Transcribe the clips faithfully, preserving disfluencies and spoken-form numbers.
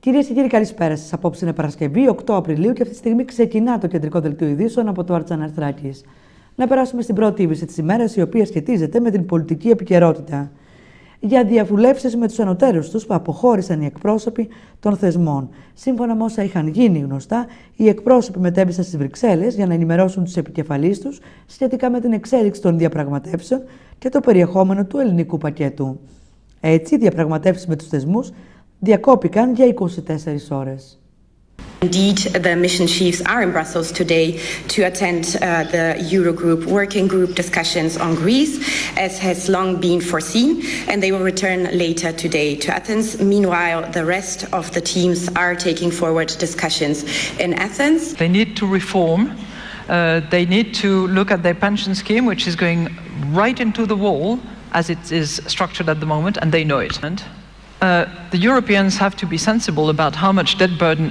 Κυρίες και κύριοι, καλησπέρα σας. Απόψε είναι Παρασκευή, οκτώ Απριλίου, και αυτή τη στιγμή ξεκινά το κεντρικό δελτίο ειδήσεων από το Άρτσαν Αρθράκης. Να περάσουμε στην πρώτη είδηση της ημέρας, η οποία σχετίζεται με την πολιτική επικαιρότητα. Για διαβουλεύσεις με τους ανωτέρους τους που αποχώρησαν οι εκπρόσωποι των θεσμών. Σύμφωνα με όσα είχαν γίνει γνωστά, οι εκπρόσωποι μετέβησαν στις Βρυξέλλες για να ενημερώσουν τους επικεφαλείς τους σχετικά με την εξέλιξη των διαπραγματεύσεων και το περιεχόμενο του ελληνικού πακέτου. Έτσι, οι διαπραγματεύσεις με τους θεσμούς διακόπηκαν για είκοσι τέσσερις ώρες. Indeed, the mission chiefs are in Brussels today to attend uh, the Eurogroup working group discussions on Greece, as has long been foreseen, and they will return later today to Athens. Meanwhile, the rest of the teams are taking forward discussions in Athens. They need to reform. Uh, they need to look at their pension scheme, which is going right into the wall as it is structured at the moment, and they know it. And, uh, the Europeans have to be sensible about how much debt burden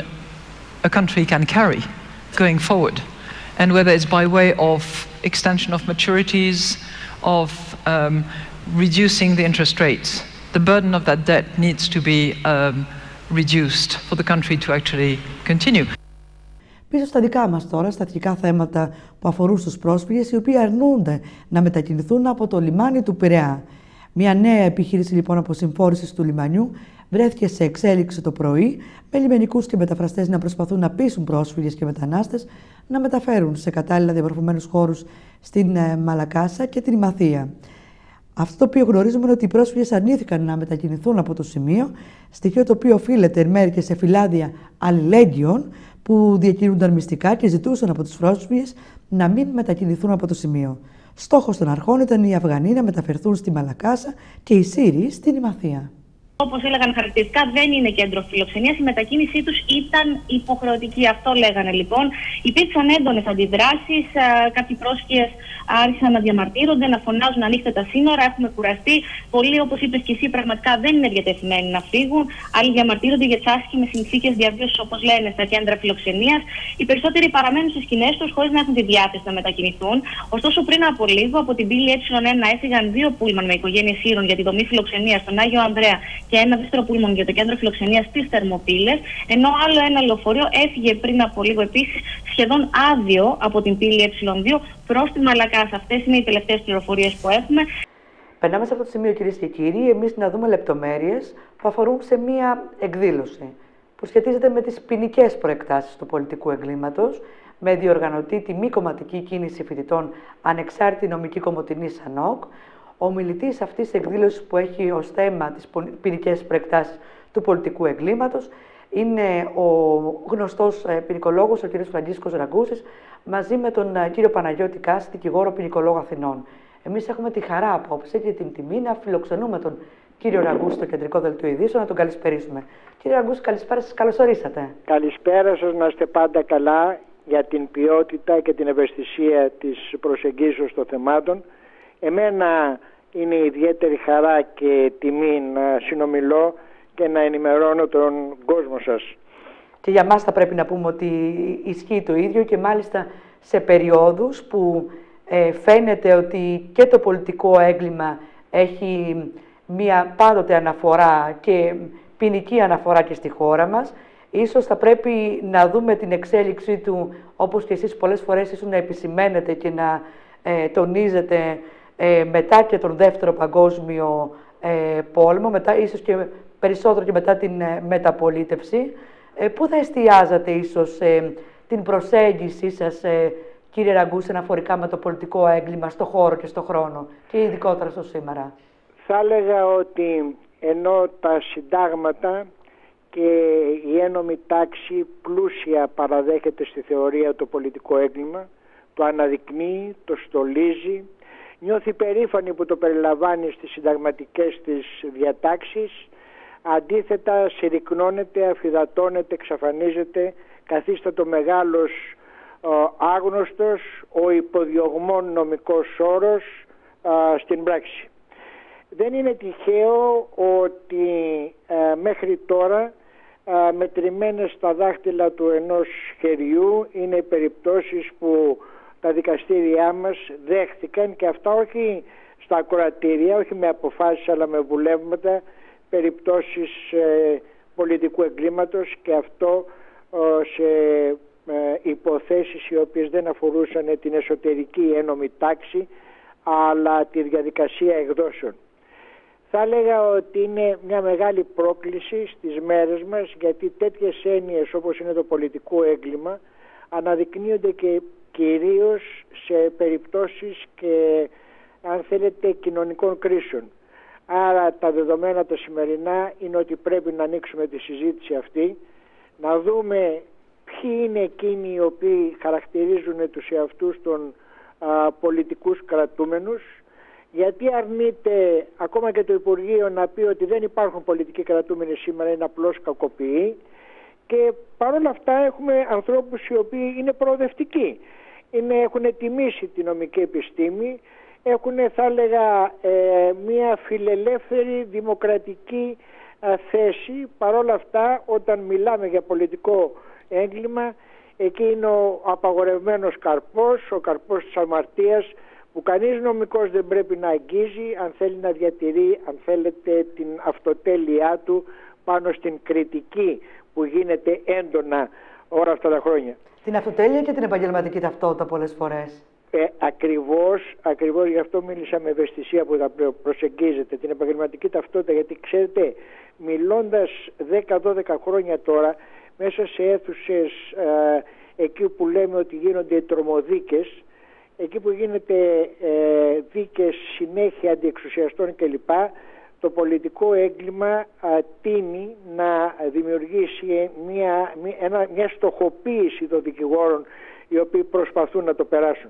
a country can carry going forward, and whether it's by way of extension of maturities, of um, reducing the interest rates. The burden of that debt needs to be um, reduced for the country to actually continue. Πίσω στα δικά μας τώρα, στα αρχικά θέματα που αφορούν στους πρόσφυγες, οι οποίοι αρνούνται να μετακινηθούν από το λιμάνι του Πειραιά. Μια νέα επιχείρηση λοιπόν αποσυμφόρησης του λιμανιού βρέθηκε σε εξέλιξη το πρωί, με λιμενικούς και μεταφραστές να προσπαθούν να πείσουν πρόσφυγες και μετανάστες να μεταφέρουν σε κατάλληλα διαμορφωμένους χώρους στην Μαλακάσα και την Ημαθία. Αυτό το οποίο γνωρίζουμε είναι ότι οι πρόσφυγες αρνήθηκαν να μετακινηθούν από το σημείο, στοιχείο το οποίο οφείλεται εν μέρει και σε φυλάδια αλληλέγγυων που διακινούνταν μυστικά και ζητούσαν από τους πρόσφυγες να μην μετακινηθούν από το σημείο. Στόχος των αρχών ήταν οι Αφγανοί να μεταφερθούν στη Μαλακάσα και οι Σύριοι στην Ημαθία. Όπως έλεγαν χαρακτηριστικά, δεν είναι κέντρο φιλοξενίας. Η μετακίνησή τους ήταν υποχρεωτική. Αυτό λέγανε λοιπόν. Υπήρξαν έντονες αντιδράσεις. Κάποιοι πρόσφυγες άρχισαν να διαμαρτύρονται, να φωνάζουν ανοίχτε τα σύνορα. Έχουμε κουραστεί. Πολλοί, όπως είπες και εσύ, πραγματικά δεν είναι διατεθειμένοι να φύγουν. Άλλοι διαμαρτύρονται για τις άσχημες συνθήκες διαβίωσης, όπως λένε, στα κέντρα φιλοξενίας. Οι περισσότεροι παραμένουν στις σκηνές τους χωρίς να έχουν τη διάθεση να μετακινηθούν. Ωστόσο, πριν από λίγο, από την πύλη Ε ένα έφυγαν δύο πούλμαν με οικογένειες Σύρων για τη δομή φιλοξενίας στον Άγιο Ανδρέα και ένα δεύτερο πούλμαν για το κέντρο φιλοξενίας στις Θερμοπύλες, ενώ άλλο ένα λεωφορείο έφυγε πριν από λίγο επίσης σχεδόν άδειο από την πύλη Ε δύο προς τη Μαλακάσα. Αυτές είναι οι τελευταίες πληροφορίες που έχουμε. Περνάμε σε αυτό το σημείο, κυρίες και κύριοι, εμείς να δούμε λεπτομέρειες που αφορούν σε μία εκδήλωση που σχετίζεται με τις ποινικές προεκτάσεις του πολιτικού εγκλήματος, με διοργανωτή τη μη κομματική κίνηση φοιτητών Ανεξάρτητη Νομική Κομοτηνή ΣΑΝΟΚ. Ο ομιλητής αυτής της εκδήλωσης που έχει ως θέμα τις ποινικές προεκτάσεις του πολιτικού εγκλήματος είναι ο γνωστός ποινικολόγος, ο κ. Φραγκίσκος Ραγκούσης, μαζί με τον κύριο Παναγιώτη Κάση, δικηγόρο ποινικολόγο Αθηνών. Εμείς έχουμε τη χαρά απόψε και την τιμή να φιλοξενούμε τον κύριο Ραγκούση στο κεντρικό δελτίο ειδήσεων, να τον καλησπερίσουμε. Κύριε Ραγκούση, καλησπέρα σας, καλώς ορίσατε. Καλησπέρα σας, να είστε πάντα καλά για την ποιότητα και την ευαισθησία της προσεγγίσεως των θεμάτων. Εμένα είναι ιδιαίτερη χαρά και τιμή να συνομιλώ και να ενημερώνω τον κόσμο σας. Και για μας θα πρέπει να πούμε ότι ισχύει το ίδιο, και μάλιστα σε περιόδους που ε, φαίνεται ότι και το πολιτικό έγκλημα έχει μία πάντοτε αναφορά και ποινική αναφορά και στη χώρα μας. Ίσως θα πρέπει να δούμε την εξέλιξή του, όπως και εσείς πολλές φορές ίσως να επισημαίνετε και να ε, τονίζετε ε, μετά και τον Δεύτερο Παγκόσμιο ε, Πόλεμο, μετά, ίσως και περισσότερο και μετά την ε, μεταπολίτευση. Ε, πού θα εστιάζατε ίσως ε, την προσέγγιση σας, ε, κύριε Ραγκούση, αναφορικά με το πολιτικό έγκλημα στο χώρο και στο χρόνο και ειδικότερα στο σήμερα? Θα έλεγα ότι ενώ τα συντάγματα και η ένομη τάξη πλούσια παραδέχεται στη θεωρία το πολιτικό έγκλημα, το αναδεικνύει, το στολίζει, νιώθει περήφανη που το περιλαμβάνει στις συνταγματικές της διατάξεις, αντίθετα συρρυκνώνεται, αφυδατώνεται, εξαφανίζεται, καθίστατο μεγάλος ο άγνωστος, ο υποδιωγμόν νομικός όρος α, στην πράξη. Δεν είναι τυχαίο ότι α, μέχρι τώρα α, μετρημένες στα δάχτυλα του ενός χεριού είναι οι περιπτώσεις που τα δικαστήριά μας δέχτηκαν, και αυτά όχι στα ακροατήρια, όχι με αποφάσεις αλλά με βουλεύματα, περιπτώσεις ε, πολιτικού εγκλήματος, και αυτό σε υποθέσεις οι οποίες δεν αφορούσαν την εσωτερική ένομη τάξη, αλλά τη διαδικασία εκδόσεων. Θα έλεγα ότι είναι μια μεγάλη πρόκληση στις μέρες μας, γιατί τέτοιες έννοιες όπως είναι το πολιτικό έγκλημα αναδεικνύονται και κυρίως σε περιπτώσεις και, αν θέλετε, κοινωνικών κρίσεων. Άρα τα δεδομένα τα σημερινά είναι ότι πρέπει να ανοίξουμε τη συζήτηση αυτή, να δούμε ποιοι είναι εκείνοι οι οποίοι χαρακτηρίζουν τους εαυτούς των α, πολιτικούς κρατούμενους, γιατί αρνείται ακόμα και το Υπουργείο να πει ότι δεν υπάρχουν πολιτικοί κρατούμενοι σήμερα, είναι απλώς κακοποιοί, και παρόλα αυτά έχουμε ανθρώπους οι οποίοι είναι προοδευτικοί, είναι, έχουν τιμήσει τη νομική επιστήμη, έχουν, θα έλεγα, ε, μια φιλελεύθερη δημοκρατική ε, θέση. Παρόλα αυτά, όταν μιλάμε για πολιτικό έγκλημα, εκεί είναι ο απαγορευμένος καρπός, ο καρπός της αμαρτίας, που κανείς νομικός δεν πρέπει να αγγίζει αν θέλει να διατηρεί, αν θέλετε, την αυτοτέλειά του πάνω στην κριτική που γίνεται έντονα όλα αυτά τα χρόνια. Την αυτοτέλεια και την επαγγελματική ταυτότητα πολλές φορές. Ε, ακριβώς, ακριβώς γι' αυτό μίλησα με ευαισθησία που θα προσεγγίζετε την επαγγελματική ταυτότητα, γιατί ξέρετε, μιλώντας δέκα δώδεκα χρόνια τώρα μέσα σε αίθουσες ε, εκεί που λέμε ότι γίνονται τρομοδίκες, εκεί που γίνεται ε, δίκες συνέχεια αντιεξουσιαστών κλπ, το πολιτικό έγκλημα α, τείνει να δημιουργήσει μια, μια, μια στοχοποίηση των δικηγόρων οι οποίοι προσπαθούν να το περάσουν.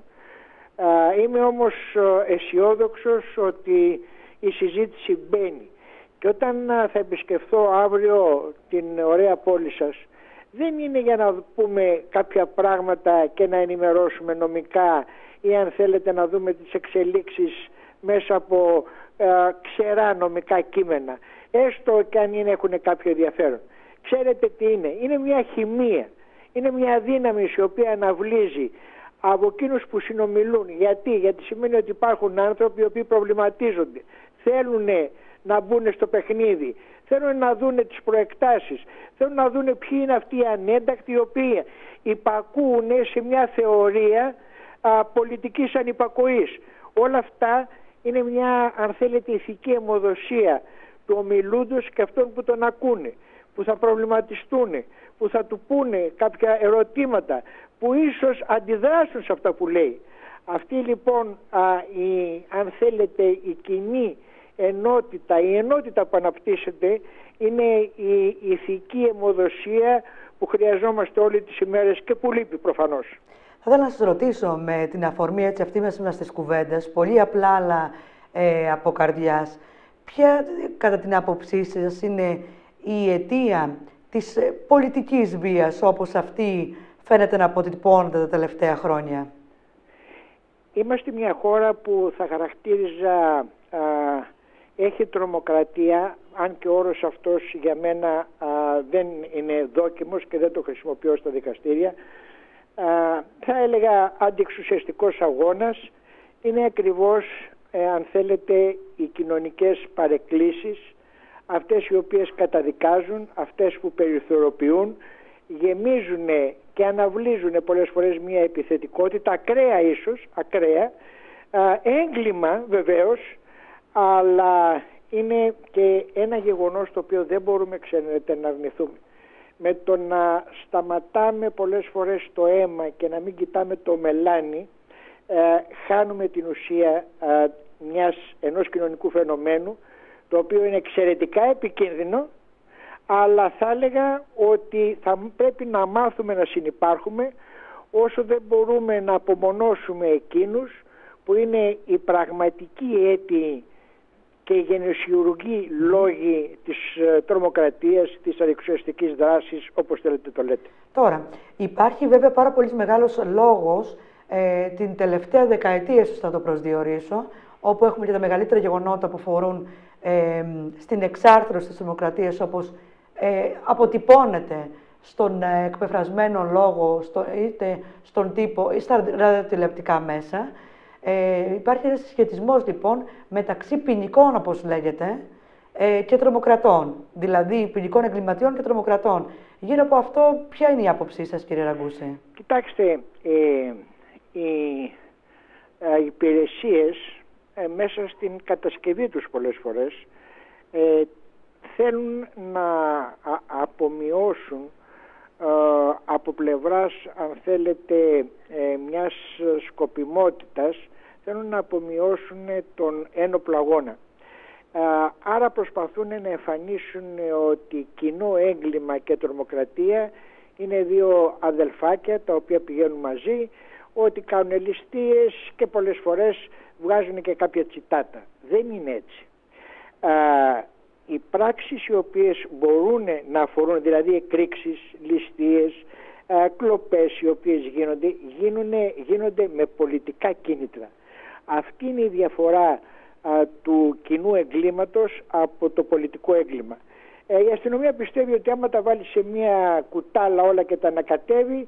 Α, είμαι όμως αισιόδοξος ότι η συζήτηση μπαίνει, και όταν α, θα επισκεφθώ αύριο την ωραία πόλη σας, δεν είναι για να πούμε κάποια πράγματα και να ενημερώσουμε νομικά, ή αν θέλετε να δούμε τις εξελίξεις μέσα από ε, ξερά νομικά κείμενα, έστω και αν είναι, έχουν κάποιο ενδιαφέρον. Ξέρετε τι είναι? Είναι μια χημεία, είναι μια δύναμη η οποία αναβλύζει από εκείνους που συνομιλούν. Γιατί? Γιατί σημαίνει ότι υπάρχουν άνθρωποι οι οποίοι προβληματίζονται, θέλουν να μπουν στο παιχνίδι, θέλουν να δουν τις προεκτάσεις, θέλουν να δουν ποιοι είναι αυτοί οι ανέντακτοι οι οποίοι υπακούουν σε μια θεωρία α, πολιτικής ανυπακοής. Όλα αυτά είναι μια, αν θέλετε, ηθική αιμοδοσία του ομιλούντος και αυτών που τον ακούνε, που θα προβληματιστούν, που θα του πούνε κάποια ερωτήματα, που ίσως αντιδράσουν σε αυτά που λέει. Αυτή λοιπόν, α, η, αν θέλετε, η κοινή ενότητα, η ενότητα που αναπτύσσεται, είναι η ηθική αιμοδοσία που χρειαζόμαστε όλες τις ημέρες και που λείπει προφανώς. Θα ήθελα να σας ρωτήσω, με την αφορμή έτσι αυτή μέσα στις κουβέντες, πολύ απλά αλλά ε, από καρδιάς, ποια κατά την άποψή σας είναι η αιτία της ε, πολιτικής βίας όπως αυτή φαίνεται να αποτυπώνεται τα τελευταία χρόνια? Είμαστε μια χώρα που θα χαρακτήριζα α, έχει τρομοκρατία, αν και ο όρος αυτός για μένα α, δεν είναι δόκιμος και δεν το χρησιμοποιώ στα δικαστήρια. Α, θα έλεγα αντιεξουσιαστικός αγώνας. Είναι ακριβώς, ε, αν θέλετε, οι κοινωνικές παρεκκλήσεις, αυτές οι οποίες καταδικάζουν, αυτές που περιθωριοποιούν, γεμίζουν και αναβλύζουν πολλές φορές μια επιθετικότητα, ακραία ίσως, ακραία, α, έγκλημα βεβαίως, αλλά είναι και ένα γεγονός το οποίο δεν μπορούμε, ξέρετε, να αρνηθούμε. Με το να σταματάμε πολλές φορές το αίμα και να μην κοιτάμε το μελάνι, ε, χάνουμε την ουσία ε, μιας, ενός κοινωνικού φαινομένου, το οποίο είναι εξαιρετικά επικίνδυνο, αλλά θα έλεγα ότι θα πρέπει να μάθουμε να συνυπάρχουμε, όσο δεν μπορούμε να απομονώσουμε εκείνους που είναι οι πραγματικοί αίτιοι και οι γενεσιουργοί λόγοι της ε, τρομοκρατίας, της αντιεξουσιαστικής δράσης, όπως θέλετε το λέτε. Τώρα, υπάρχει βέβαια πάρα πολύ μεγάλος λόγος ε, την τελευταία δεκαετία, ίσως θα το προσδιορίσω, όπου έχουμε και τα μεγαλύτερα γεγονότα που αφορούν ε, στην εξάρθρωση της δημοκρατίας, όπως ε, αποτυπώνεται στον ε, εκπεφρασμένο λόγο, στο, είτε στον τύπο ή στα ραδιοτηλεοπτικά μέσα. Ε, υπάρχει ένας συσχετισμός λοιπόν μεταξύ ποινικών, όπως λέγεται, ε, και τρομοκρατών, δηλαδή ποινικών εγκληματιών και τρομοκρατών. Γύρω από αυτό, ποια είναι η άποψή σας, κύριε Ραγκούση? Κοιτάξτε, ε, οι ε, υπηρεσίες ε, μέσα στην κατασκευή τους πολλές φορές ε, θέλουν να α, απομειώσουν ε, από πλευράς, αν θέλετε, ε, μιας σκοπιμότητας, θέλουν να απομειώσουν τον ένοπλο αγώνα. Ε, άρα προσπαθούν να εμφανίσουν ότι κοινό έγκλημα και τρομοκρατία είναι δύο αδελφάκια τα οποία πηγαίνουν μαζί, ότι κάνουν ληστείες και πολλές φορές βγάζουν και κάποια τσιτάτα. Δεν είναι έτσι. Ε, οι πράξεις οι οποίες μπορούν να αφορούν, δηλαδή εκρήξεις, ληστείες, ε, κλοπές οι οποίες γίνονται, γίνονται, γίνονται με πολιτικά κίνητρα. Αυτή είναι η διαφορά ε, του κοινού εγκλήματος από το πολιτικό έγκλημα. Ε, η αστυνομία πιστεύει ότι άμα τα βάλει σε μια κουτάλα όλα και τα ανακατεύει,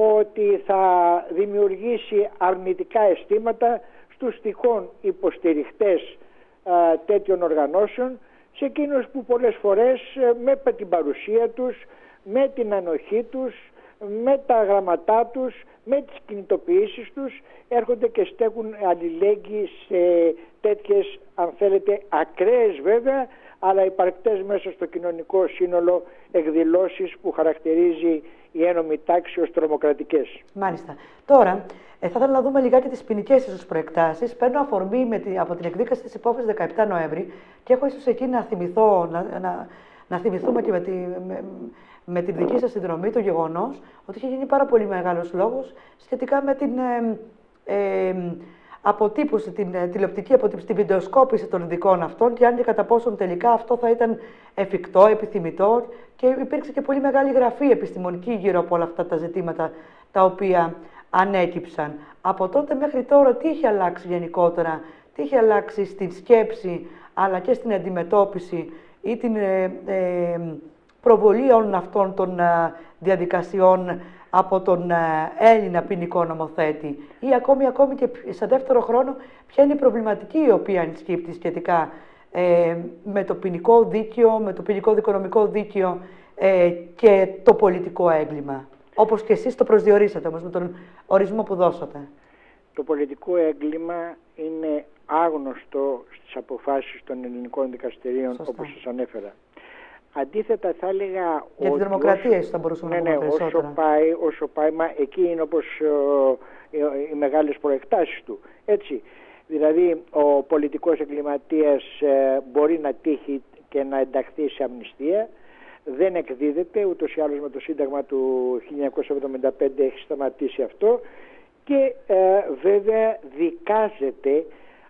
ότι θα δημιουργήσει αρνητικά αισθήματα στους τυχόν υποστηριχτές ε, τέτοιων οργανώσεων, σε εκείνους που πολλές φορές ε, με την παρουσία τους, με την ανοχή τους, με τα γραμματά τους, με τις κινητοποιήσεις τους έρχονται και στέκουν αλληλέγγυοι σε τέτοιες, αν θέλετε, ακραίες βέβαια, αλλά υπαρκτές μέσα στο κοινωνικό σύνολο εκδηλώσεις που χαρακτηρίζει η ένομη τάξη ως τρομοκρατικές. Μάλιστα. Τώρα, ε, θα ήθελα να δούμε λιγάκι τις ποινικές ίσως προεκτάσεις. Παίρνω αφορμή με τη, από την εκδίκαση της υπόθεσης δεκαεπτά Νοέμβρη και έχω ίσως εκεί να θυμηθώ, να, να, να θυμηθούμε και με τη, με, με την δική σας συνδρομή το γεγονός ότι είχε γίνει πάρα πολύ μεγάλος λόγος σχετικά με την ε, ε, αποτύπωση, την ε, τηλεοπτική αποτύπωση, την βιντεοσκόπηση των ειδικών αυτών και αν και κατά πόσον τελικά αυτό θα ήταν εφικτό, επιθυμητό, και υπήρξε και πολύ μεγάλη γραφή επιστημονική γύρω από όλα αυτά τα ζητήματα τα οποία ανέκυψαν. Από τότε μέχρι τώρα τι έχει αλλάξει γενικότερα, τι έχει αλλάξει στην σκέψη αλλά και στην αντιμετώπιση ή την ε, ε, προβολή όλων αυτών των ε, διαδικασιών από τον ε, Έλληνα ποινικό νομοθέτη, ή ακόμη, ακόμη και σε δεύτερο χρόνο ποια είναι η προβληματική η οποία ενισχύει σχετικά ε, με το ποινικό δίκαιο, με το ποινικό δικονομικό δίκαιο ε, και το πολιτικό έγκλημα. Όπως και εσείς το προσδιορίσατε όμως με τον ορισμό που δώσατε. Το πολιτικό έγκλημα είναι άγνωστο στις αποφάσεις των ελληνικών δικαστηρίων. Σωστά. Όπως σας ανέφερα. Αντίθετα θα έλεγα... Για την τρομοκρατία ίσως θα μπορούσαμε ναι, να πούμε ναι, περισσότερα. Όσο πάει, όσο πάει, μα εκεί είναι όπως ο, οι, οι μεγάλες προεκτάσεις του. Έτσι, δηλαδή ο πολιτικός εγκληματίας ε, μπορεί να τύχει και να ενταχθεί σε αμνηστία, δεν εκδίδεται, ούτως ή άλλως με το Σύνταγμα του χίλια εννιακόσια εβδομήντα πέντε έχει σταματήσει αυτό και ε, βέβαια δικάζεται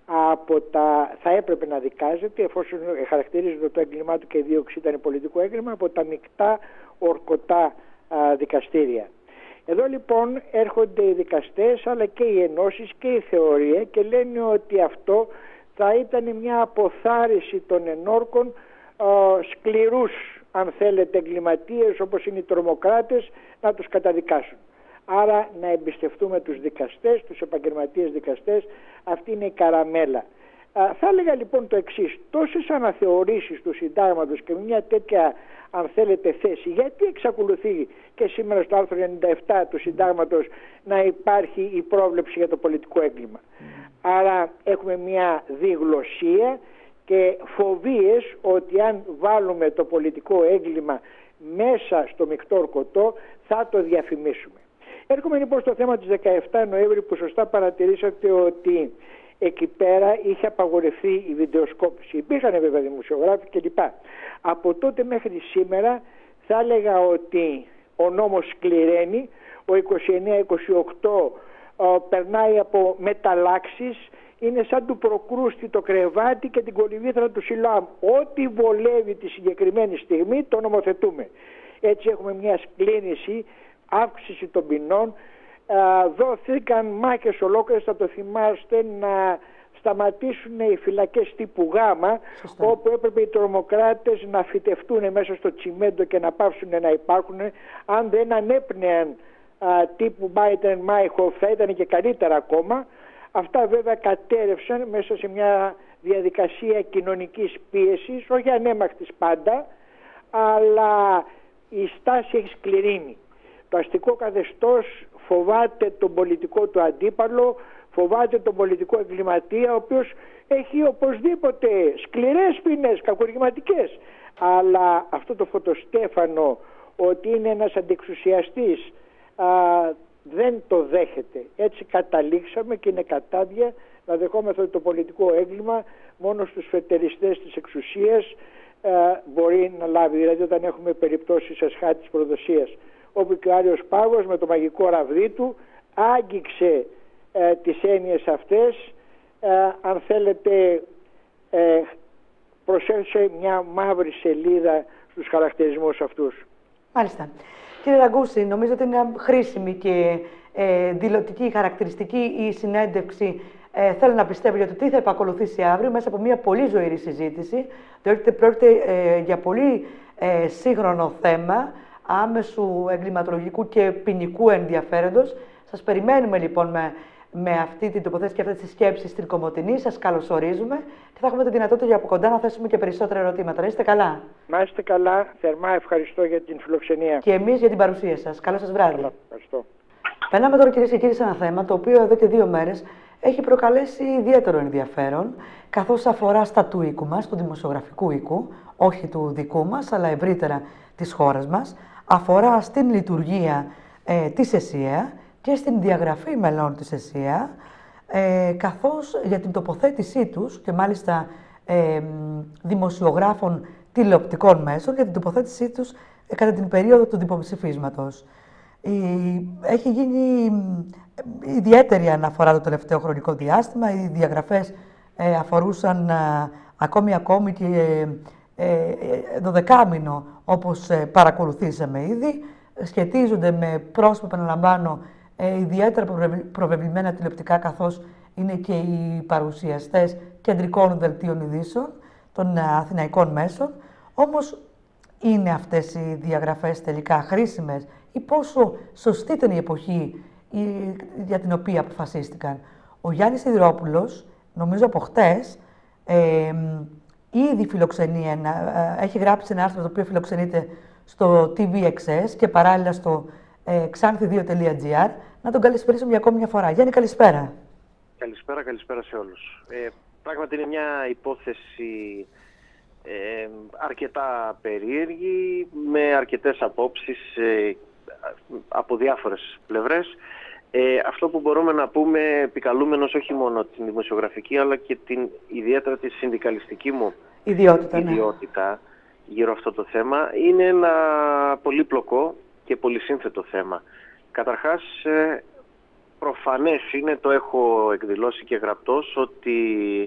από τα, θα έπρεπε να δικάζεται εφόσον χαρακτηρίζεται το έγκλημά του και η δίωξη ήταν πολιτικό έγκλημα από τα μεικτά ορκωτά α, δικαστήρια. Εδώ λοιπόν έρχονται οι δικαστές αλλά και οι ενώσεις και η θεωρία και λένε ότι αυτό θα ήταν μια αποθάρρυνση των ενόρκων α, σκληρούς, αν θέλετε, εγκληματίες όπως είναι οι τρομοκράτες να τους καταδικάσουν. Άρα να εμπιστευτούμε τους δικαστές, τους επαγγελματίες δικαστές, αυτή είναι η καραμέλα. Α, θα έλεγα λοιπόν το εξής, τόσες αναθεωρήσεις του συντάγματος και μια τέτοια, αν θέλετε, θέση, γιατί εξακολουθεί και σήμερα στο άρθρο ενενήντα επτά του συντάγματος να υπάρχει η πρόβλεψη για το πολιτικό έγκλημα. Mm. Άρα έχουμε μια διγλωσσία και φοβίες ότι αν βάλουμε το πολιτικό έγκλημα μέσα στο μεικτό ορκωτό θα το διαφημίσουμε. Έρχομαι λοιπόν στο θέμα της δεκαεπτά Νοέμβρη που σωστά παρατηρήσατε ότι εκεί πέρα είχε απαγορευτεί η βιντεοσκόπηση. Υπήρχαν βέβαια δημοσιογράφοι κλπ. Από τότε μέχρι σήμερα θα έλεγα ότι ο νόμος σκληραίνει, ο είκοσι εννέα είκοσι οκτώ ο, περνάει από μεταλλάξεις, είναι σαν του Προκρούστη το κρεβάτι και την κολυβήθρα του Σιλάμ. Ό,τι βολεύει τη συγκεκριμένη στιγμή το νομοθετούμε. Έτσι έχουμε μια σκλήνηση, αύξηση των ποινών, α, δόθηκαν μάχες ολόκληρες, θα το θυμάστε, να σταματήσουν οι φυλακές τύπου Γ, όπου έπρεπε οι τρομοκράτες να φυτευτούν μέσα στο τσιμέντο και να πάψουν να υπάρχουν. Αν δεν ανέπνεαν α, τύπου Μπάιτεν Μάιχοφ θα ήταν και καλύτερα ακόμα. Αυτά βέβαια κατέρευσαν μέσα σε μια διαδικασία κοινωνικής πίεσης, όχι ανέμακτης πάντα, αλλά η στάση έχει σκληρύνει. Το αστικό καθεστώς φοβάται τον πολιτικό του αντίπαλο, φοβάται τον πολιτικό εγκληματία, ο οποίος έχει οπωσδήποτε σκληρές ποινές, κακουργηματικές, αλλά αυτό το φωτοστέφανο ότι είναι ένας αντιεξουσιαστής α, δεν το δέχεται. Έτσι καταλήξαμε και είναι κατάδια να δεχόμεθα το πολιτικό έγκλημα μόνο στους φετεριστές της εξουσίας α, μπορεί να λάβει. Δηλαδή όταν έχουμε περιπτώσεις ασχάτης προδοσίας, όπου και ο Άριος Πάγος με το μαγικό ραβδί του άγγιξε ε, τις έννοιες αυτές, ε, αν θέλετε ε, προσέθεσε μια μαύρη σελίδα στους χαρακτηρισμούς αυτούς. Μάλιστα. Κύριε Ραγκούση, νομίζω ότι είναι χρήσιμη και ε, δηλωτική, χαρακτηριστική η συνέντευξη. Ε, θέλω να πιστεύω για το τι θα επακολουθήσει αύριο μέσα από μια πολύ ζωηρή συζήτηση, διότι πρόκειται ε, για πολύ ε, σύγχρονο θέμα άμεσου εγκληματολογικού και ποινικού ενδιαφέροντος. Σας περιμένουμε λοιπόν με, με αυτή την τοποθέτηση και αυτές τις σκέψεις στην Κομοτηνή. Σας καλωσορίζουμε και θα έχουμε τη δυνατότητα για από κοντά να θέσουμε και περισσότερα ερωτήματα. Να είστε καλά. Να είστε καλά. Θερμά ευχαριστώ για την φιλοξενία. Και εμείς για την παρουσία σας. Καλό σας βράδυ. Καλά, ευχαριστώ. Περνάμε τώρα, κυρίες και κύριοι, σε ένα θέμα το οποίο εδώ και δύο μέρες έχει προκαλέσει ιδιαίτερο ενδιαφέρον, καθώς αφορά στα του οίκου μας, του δημοσιογραφικού οίκου, όχι του δικού μας, αλλά ευρύτερα της χώρας μας. Αφορά στην λειτουργία ε, της ΕΣΥΑ και στην διαγραφή μελών της ΕΣΥΑ, ε, καθώς για την τοποθέτησή τους και μάλιστα ε, δημοσιογράφων τηλεοπτικών μέσων, για την τοποθέτησή τους ε, κατά την περίοδο του δημοψηφίσματος. Ε, έχει γίνει ιδιαίτερη αναφορά το τελευταίο χρονικό διάστημα. Οι διαγραφές ε, αφορούσαν ε, ακόμη ακόμη και ε, δωδεκάμηνο, όπως ε, παρακολουθήσαμε ήδη. Σχετίζονται με πρόσωπα, επαναλαμβάνω, ε, ιδιαίτερα προβεβλημένα τηλεοπτικά, καθώς είναι και οι παρουσιαστές κεντρικών δελτίων ειδήσεων των αθηναϊκών μέσων. Όμως, είναι αυτές οι διαγραφές τελικά χρήσιμες ή πόσο σωστή ήταν η εποχή για την οποία αποφασίστηκαν? Ο Γιάννης Σιδηρόπουλος, νομίζω από χτες, ε, ήδη φιλοξενεί ένα, ε, έχει γράψει ένα άρθρο το οποίο φιλοξενείται στο τι βι εξ ες και παράλληλα στο ε, ξάνθη δύο τελεία τζι άρ. Να τον καλησπερίσουμε για ακόμη μια φορά. Γιάννη, καλησπέρα. Καλησπέρα, καλησπέρα σε όλους. Ε, πράγματι είναι μια υπόθεση ε, αρκετά περίεργη, με αρκετές απόψεις ε, από διάφορες πλευρές. Ε, αυτό που μπορούμε να πούμε, επικαλούμενος όχι μόνο την δημοσιογραφική, αλλά και την ιδιαίτερα τη συνδικαλιστική μου ιδιότητα, ιδιότητα ναι. γύρω αυτό το θέμα, είναι ένα πολύπλοκο και πολυσύνθετο θέμα. Καταρχάς, ε, προφανές είναι, το έχω εκδηλώσει και γραπτός, ότι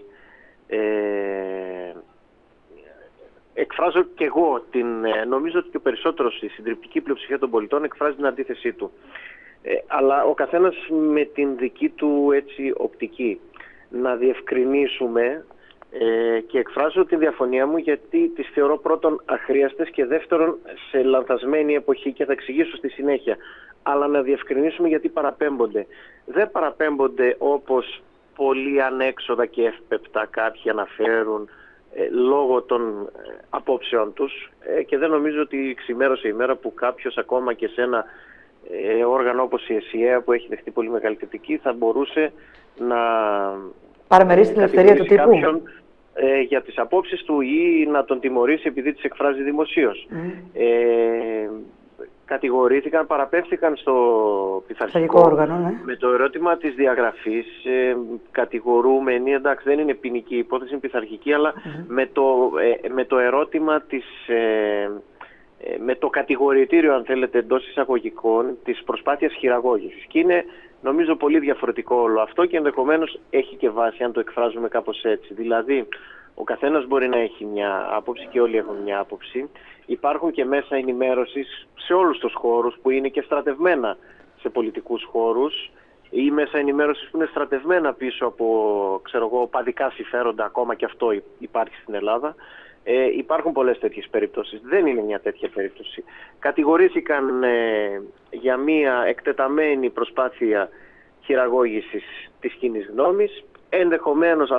ε, εκφράζω και εγώ, την, νομίζω ότι και ο περισσότερος, η συντριπτική πλειοψηφία των πολιτών εκφράζει την αντίθεσή του. Ε, αλλά ο καθένας με την δική του έτσι οπτική. Να διευκρινίσουμε ε, και εκφράζω τη διαφωνία μου, γιατί τις θεωρώ πρώτον αχρίαστες και δεύτερον σε λανθασμένη εποχή, και θα εξηγήσω στη συνέχεια. Αλλά να διευκρινίσουμε γιατί παραπέμπονται. Δεν παραπέμπονται όπως πολύ ανέξοδα και εύπεπτα κάποιοι αναφέρουν ε, λόγω των ε, απόψεων τους, ε, και δεν νομίζω ότι ξημέρωσε η μέρα που κάποιος ακόμα και σε ένα ε, όργανο όπως η ΕΣΥΑ, που έχει δεχτεί πολύ μεγάλη κριτική, θα μπορούσε να παραμερίσει την ελευθερία του τύπου κάποιον, ε, για τις απόψεις του, ή να τον τιμωρήσει επειδή τις εκφράζει δημοσίως. Mm. Ε, κατηγορήθηκαν, παραπέμφθηκαν στο πειθαρχικό όργανο, ναι. Με το ερώτημα της διαγραφής, ε, κατηγορούμενοι, εντάξει δεν είναι ποινική υπόθεση, είναι πειθαρχική, αλλά mm-hmm. με, το, ε, με το ερώτημα της, ε, ε, με το κατηγορητήριο, αν θέλετε, εντός εισαγωγικών, της προσπάθειας χειραγώγησης. Και είναι, νομίζω, πολύ διαφορετικό όλο αυτό, και ενδεχομένως έχει και βάση αν το εκφράζουμε κάπως έτσι. Δηλαδή, ο καθένας μπορεί να έχει μια άποψη και όλοι έχουν μια άποψη. Υπάρχουν και μέσα ενημέρωσης σε όλους τους χώρους που είναι και στρατευμένα σε πολιτικούς χώρους, ή μέσα ενημέρωσης που είναι στρατευμένα πίσω από, ξέρω εγώ, παδικά συμφέροντα, ακόμα και αυτό υπάρχει στην Ελλάδα. Ε, υπάρχουν πολλές τέτοιες περιπτώσεις. Δεν είναι μια τέτοια περίπτωση. Κατηγορήθηκαν ε, για μια εκτεταμένη προσπάθεια χειραγώγησης της κοινής γνώμης. Ενδεχομένως αυτό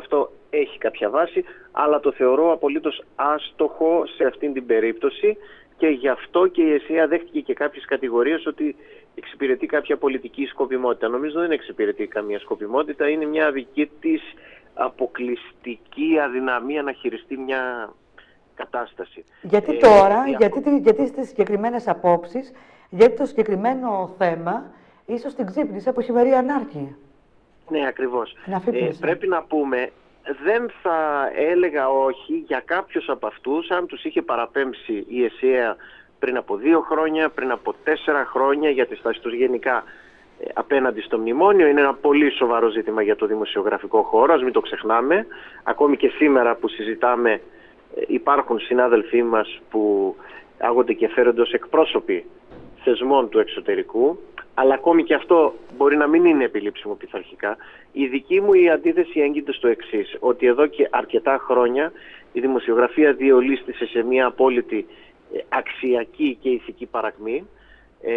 έχει κάποια βάση, αλλά το θεωρώ απολύτως άστοχο σε αυτήν την περίπτωση και γι' αυτό και η ΕΣΥΑ δέχτηκε και κάποιες κατηγορίες ότι εξυπηρετεί κάποια πολιτική σκοπιμότητα. Νομίζω δεν εξυπηρετεί καμία σκοπιμότητα, είναι μια δική της αποκλειστική αδυναμία να χειριστεί μια κατάσταση. Γιατί τώρα, ε, γιατί, γιατί στις συγκεκριμένες απόψεις, γιατί το συγκεκριμένο θέμα ίσως την ξύπνησε από χειμερή ανάρκεια. Ναι, ακριβώς. Ε, πρέπει να πούμε, δεν θα έλεγα όχι για κάποιους από αυτούς, αν τους είχε παραπέμψει η ΕΣΥΑ πριν από δύο χρόνια, πριν από τέσσερα χρόνια, για τη στάση τους γενικά ε, απέναντι στο μνημόνιο. Είναι ένα πολύ σοβαρό ζήτημα για το δημοσιογραφικό χώρο, ας μην το ξεχνάμε. Ακόμη και σήμερα που συζητάμε, ε, υπάρχουν συνάδελφοί μας που άγονται και φέρονται ως εκπρόσωποι θεσμών του εξωτερικού, αλλά ακόμη και αυτό μπορεί να μην είναι επιλήψιμο πειθαρχικά. Η δική μου η αντίθεση έγκυται στο εξής, ότι εδώ και αρκετά χρόνια η δημοσιογραφία διολίστησε σε μια απόλυτη αξιακή και ηθική παρακμή. Ε,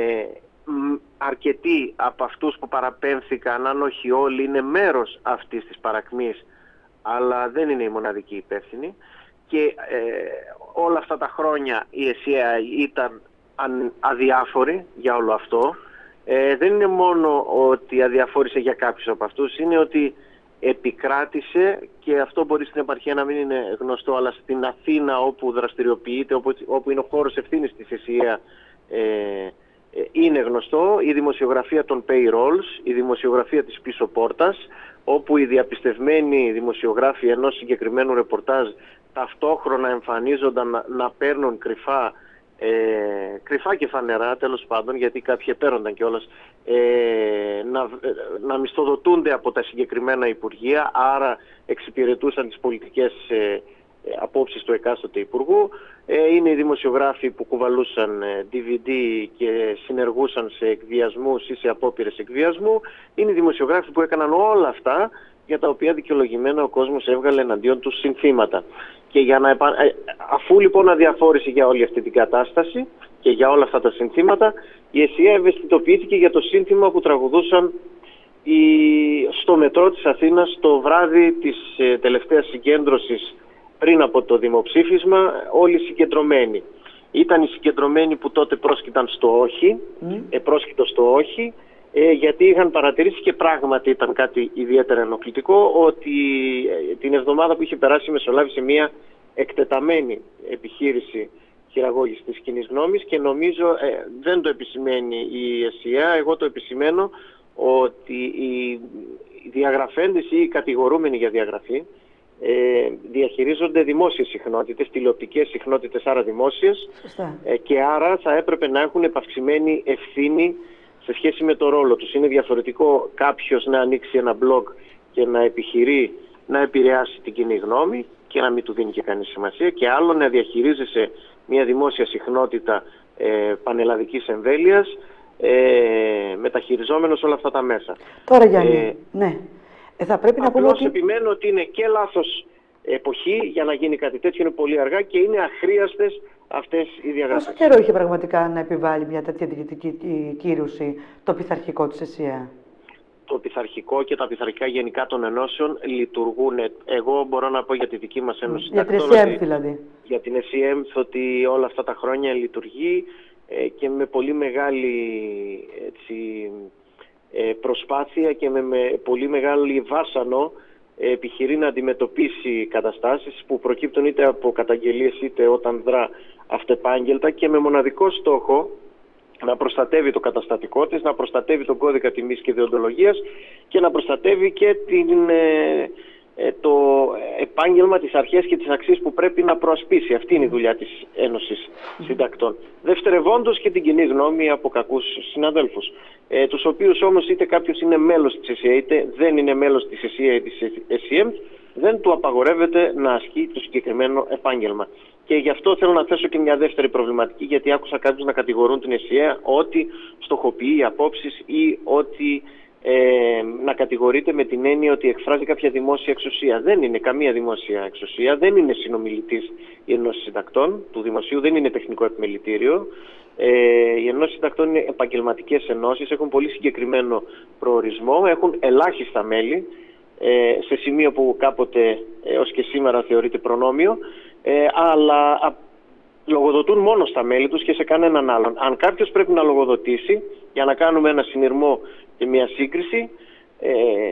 αρκετοί από αυτούς που παραπέμφθηκαν, αν όχι όλοι, είναι μέρος αυτής της παρακμής, αλλά δεν είναι η μοναδική υπεύθυνη. Και ε, όλα αυτά τα χρόνια η ΕΣΥΑ ήταν αδιάφορη για όλο αυτό. Ε, δεν είναι μόνο ότι αδιαφόρησε για κάποιους από αυτούς, είναι ότι επικράτησε, και αυτό μπορεί στην επαρχία να μην είναι γνωστό, αλλά στην Αθήνα όπου δραστηριοποιείται, όπου, όπου είναι ο χώρος ευθύνης της ΕΣΥΑ, ε, ε, είναι γνωστό η δημοσιογραφία των payrolls, η δημοσιογραφία της πίσω πόρτας, όπου οι διαπιστευμένοι δημοσιογράφοι ενός συγκεκριμένου ρεπορτάζ ταυτόχρονα εμφανίζονταν να, να παίρνουν κρυφά Ε, κρυφά και φανερά, τέλος πάντων, γιατί κάποιοι επέρονταν κιόλας, ε, να, να μισθοδοτούνται από τα συγκεκριμένα υπουργεία, άρα εξυπηρετούσαν τις πολιτικές ε, απόψεις του εκάστοτε υπουργού. Ε, είναι οι δημοσιογράφοι που κουβαλούσαν ε, ντι βι ντι και συνεργούσαν σε εκβιασμούς ή σε απόπειρες εκβιασμού. Είναι οι δημοσιογράφοι που έκαναν όλα αυτά για τα οποία δικαιολογημένα ο κόσμος έβγαλε εναντίον τους συνθήματα. Και για να επα... αφού λοιπόν αδιαφόρησε για όλη αυτή την κατάσταση και για όλα αυτά τα συνθήματα, η ΕΣΥΑ ευαισθητοποιήθηκε για το σύνθημα που τραγουδούσαν οι... στο μετρό της Αθήνας το βράδυ της ε, τελευταίας συγκέντρωσης πριν από το δημοψήφισμα, όλοι συγκεντρωμένοι. Ήταν οι συγκεντρωμένοι που τότε πρόσκειταν στο όχι, mm. ε, πρόσκειτο στο όχι, Ε, γιατί είχαν παρατηρήσει, και πράγματι ήταν κάτι ιδιαίτερα ενοχλητικό, ότι ε, την εβδομάδα που είχε περάσει μεσολάβησε μια εκτεταμένη επιχείρηση χειραγώγησης της κοινής γνώμης, και νομίζω ε, δεν το επισημαίνει η ΕΣΥΑ, εγώ το επισημαίνω, ότι οι διαγραφέντες ή οι κατηγορούμενοι για διαγραφή ε, διαχειρίζονται δημόσιες συχνότητες, τηλεοπτικές συχνότητες, άρα δημόσιες, ε, και άρα θα έπρεπε να έχουν επαυξημένη ευθύνη σε σχέση με το ρόλο τους. Είναι διαφορετικό κάποιος να ανοίξει ένα blog και να επιχειρεί να επηρεάσει την κοινή γνώμη και να μην του δίνει και κανείς σημασία, και άλλο να διαχειρίζεσαι μια δημόσια συχνότητα ε, πανελλαδικής εμβέλειας, ε, μεταχειριζόμενος όλα αυτά τα μέσα. Τώρα, Γιάννη, ε, ναι. Ε, θα πρέπει να πούμε ότι... επιμένω ότι είναι και λάθος εποχή για να γίνει κάτι τέτοιο, είναι πολύ αργά και είναι αχρίαστες αυτές οι διαγραφές. Πόσο καιρό είχε πραγματικά να επιβάλλει μια τέτοια διοικητική κύρωση το πειθαρχικό της ΕΣΥΑ? Το πειθαρχικό και τα πειθαρχικά γενικά των ενώσεων λειτουργούν. Εγώ μπορώ να πω για τη δική μας ένωση. Για την ΕΣΥΕΜ δηλαδή. Για την ΕΣΥΕΜ ότι όλα αυτά τα χρόνια λειτουργεί ε, και με πολύ μεγάλη έτσι, ε, προσπάθεια και με, με πολύ μεγάλη βάσανο ε, επιχειρεί να αντιμετωπίσει καταστάσεις που προκύπτουν είτε από καταγγελίες είτε όταν δρά αυτεπάγγελτα, και με μοναδικό στόχο να προστατεύει το καταστατικό της, να προστατεύει τον κώδικα τιμής και δεοντολογίας και να προστατεύει και την, ε, ε, το επάγγελμα, τις αρχές και τις αξίες που πρέπει να προασπίσει. Αυτή είναι η δουλειά της Ένωσης Συντακτών. Δευτερευόντως και την κοινή γνώμη από κακούς συναδέλφους, ε, τους οποίους όμως είτε κάποιος είναι μέλος της ΕΣΥΑ είτε δεν είναι μέλος της ΕΣΥΑ ή της ΕΣΥΕΜ, δεν του απαγορεύεται να ασκεί το συγκεκριμένο επάγγελμα. Και γι' αυτό θέλω να θέσω και μια δεύτερη προβληματική, γιατί άκουσα κάποιους να κατηγορούν την ΕΣΥΑ ότι στοχοποιεί απόψεις ή ότι ε, να κατηγορείται με την έννοια ότι εκφράζει κάποια δημόσια εξουσία. Δεν είναι καμία δημόσια εξουσία, δεν είναι συνομιλητής η Ενώση Συντακτών του Δημοσίου, δεν είναι τεχνικό επιμελητήριο. Ε, οι Ενώσεις Συντακτών είναι επαγγελματικές ενώσεις, έχουν πολύ συγκεκριμένο προορισμό, έχουν ελάχιστα μέλη. ε, σε σημείο που κάποτε έως και σήμερα θεωρείται προνόμιο, ε, αλλά α, λογοδοτούν μόνο στα μέλη τους και σε κανέναν άλλον. Αν κάποιος πρέπει να λογοδοτήσει για να κάνουμε ένα συνειρμό και μια σύγκριση, ε,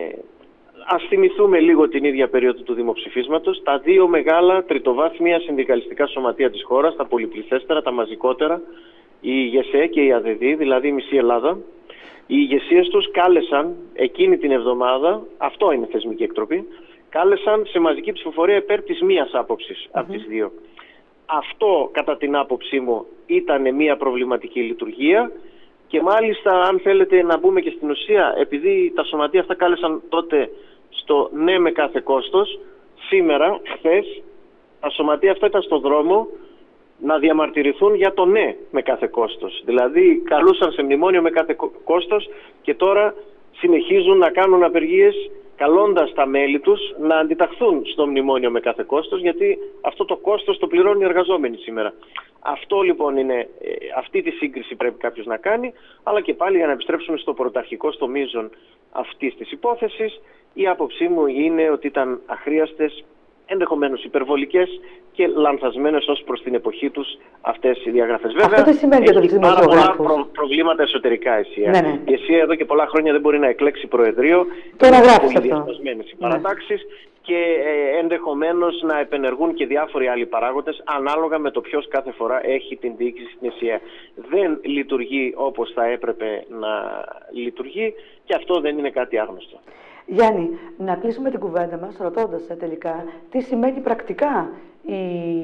ας θυμηθούμε λίγο την ίδια περίοδο του δημοψηφίσματος, τα δύο μεγάλα τριτοβάθμια συνδικαλιστικά σωματεία της χώρας, τα πολυπληθέστερα, τα μαζικότερα, η ΓΕΣΕ και η ΑΔΔ, δηλαδή η μισή Ελλάδα, οι ηγεσίες τους κάλεσαν εκείνη την εβδομάδα, αυτό είναι θεσμική εκτροπή, κάλεσαν σε μαζική ψηφοφορία υπέρ της μίας άποψης mm-hmm. από τις δύο. Αυτό, κατά την άποψή μου, ήταν μια προβληματική λειτουργία και μάλιστα, αν θέλετε να μπούμε και στην ουσία, επειδή τα σωματεία αυτά κάλεσαν τότε στο ναι με κάθε κόστος, σήμερα, χθες, τα σωματεία αυτά ήταν στο δρόμο να διαμαρτυρηθούν για το ναι με κάθε κόστος. Δηλαδή, καλούσαν σε μνημόνιο με κάθε κόστος και τώρα συνεχίζουν να κάνουν απεργίες καλώντας τα μέλη τους να αντιταχθούν στο μνημόνιο με κάθε κόστος, γιατί αυτό το κόστος το πληρώνουν οι εργαζόμενοι σήμερα. Αυτό λοιπόν είναι, αυτή τη σύγκριση πρέπει κάποιος να κάνει, αλλά και πάλι για να επιστρέψουμε στο πρωταρχικό, στο μείζον αυτής της υπόθεσης, η άποψή μου είναι ότι ήταν αχρίαστες, ενδεχομένως υπερβολικές και λανθασμένες ως προς την εποχή τους αυτές οι διαγραφές. Βέβαια, αυτό τι σημαίνει για τους πάρα πολλά προ, προβλήματα εσωτερικά η ΕΣΥΑ. Ναι, ναι. Η ΕΣΥΑ εδώ και πολλά χρόνια δεν μπορεί να εκλέξει προεδρείο. Τώρα γράφει αυτό. Διασπασμένες οι παρατάξεις και ε, ενδεχομένως να επενεργούν και διάφοροι άλλοι παράγοντες ανάλογα με το ποιος κάθε φορά έχει την διοίκηση στην ΕΣΥΑ. Δεν λειτουργεί όπως θα έπρεπε να λειτουργεί και αυτό δεν είναι κάτι άγνωστο. Γιάννη, να κλείσουμε την κουβέντα μας ρωτώντας ε, τελικά τι σημαίνει πρακτικά η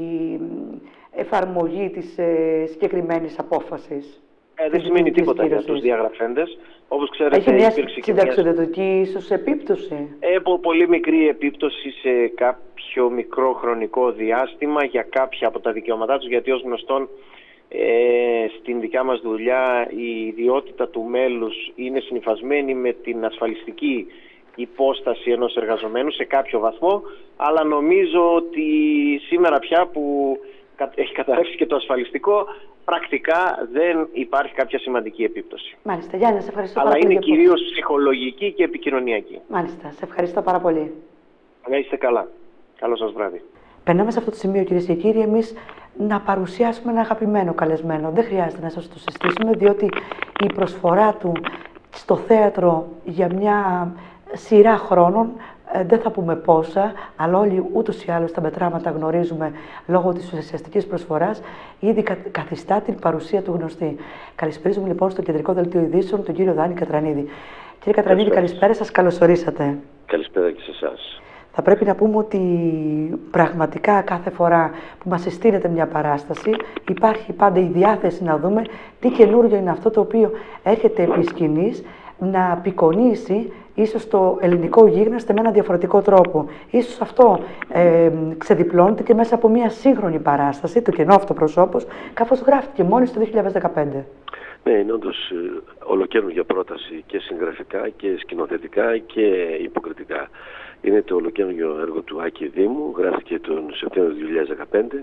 εφαρμογή της ε, συγκεκριμένης απόφασης. Ε, δεν σημαίνει τίποτα για τους διαγραφέντες. Όπως ξέρετε, έχει μια συνταξιοδοτική ίσως επίπτωση. Ε, πολύ μικρή επίπτωση σε κάποιο μικρό χρονικό διάστημα για κάποια από τα δικαιώματά τους, γιατί ως γνωστόν ε, στην δικιά μας δουλειά η ιδιότητα του μέλους είναι συνυφασμένη με την ασφαλιστική υπόσταση ενός εργαζομένου σε κάποιο βαθμό, αλλά νομίζω ότι σήμερα πια που έχει καταρρεύσει και το ασφαλιστικό, πρακτικά δεν υπάρχει κάποια σημαντική επίπτωση. Μάλιστα. Γιάννη, σε ευχαριστώ αλλά πάρα πολύ. Αλλά είναι κυρίως ψυχολογική και επικοινωνιακή. Μάλιστα. Σε ευχαριστώ πάρα πολύ. Να είστε καλά. Καλό σας βράδυ. Περνάμε σε αυτό το σημείο, κυρίες και κύριοι, εμείς να παρουσιάσουμε ένα αγαπημένο καλεσμένο. Δεν χρειάζεται να σας το συστήσουμε, διότι η προσφορά του στο θέατρο για μια σειρά χρόνων, ε, δεν θα πούμε πόσα, αλλά όλοι ούτως ή άλλως τα μετράματα γνωρίζουμε λόγω της ουσιαστικής προσφοράς, ήδη κα, καθιστά την παρουσία του γνωστή. Καλησπέριζουμε λοιπόν στο κεντρικό δελτίο ειδήσεων τον κύριο Δάνη Κατρανίδη. Κύριε Κατρανίδη, καλησπέρα σας, καλώς ορίσατε. Καλησπέρα και σε εσάς. Θα πρέπει να πούμε ότι πραγματικά κάθε φορά που μας συστήνεται μια παράσταση υπάρχει πάντα η διάθεση να δούμε τι καινούριο είναι αυτό το οποίο έρχεται επί σκηνής να απεικονίσει ίσως το ελληνικό γίγνεσθε με ένα διαφορετικό τρόπο. Ίσως αυτό ε, ξεδιπλώνεται και μέσα από μια σύγχρονη παράσταση, το κενό αυτοπροσώπος, καθώς γράφτηκε μόλις το δύο χιλιάδες δεκαπέντε. Ναι, είναι όντως ολοκαίνουργια πρόταση και συγγραφικά και σκηνοθετικά και υποκριτικά. Είναι το ολοκαίνουργιο έργο του Άκη Δήμου, γράφτηκε τον Σεπτέμβριο του δύο χιλιάδες δεκαπέντε.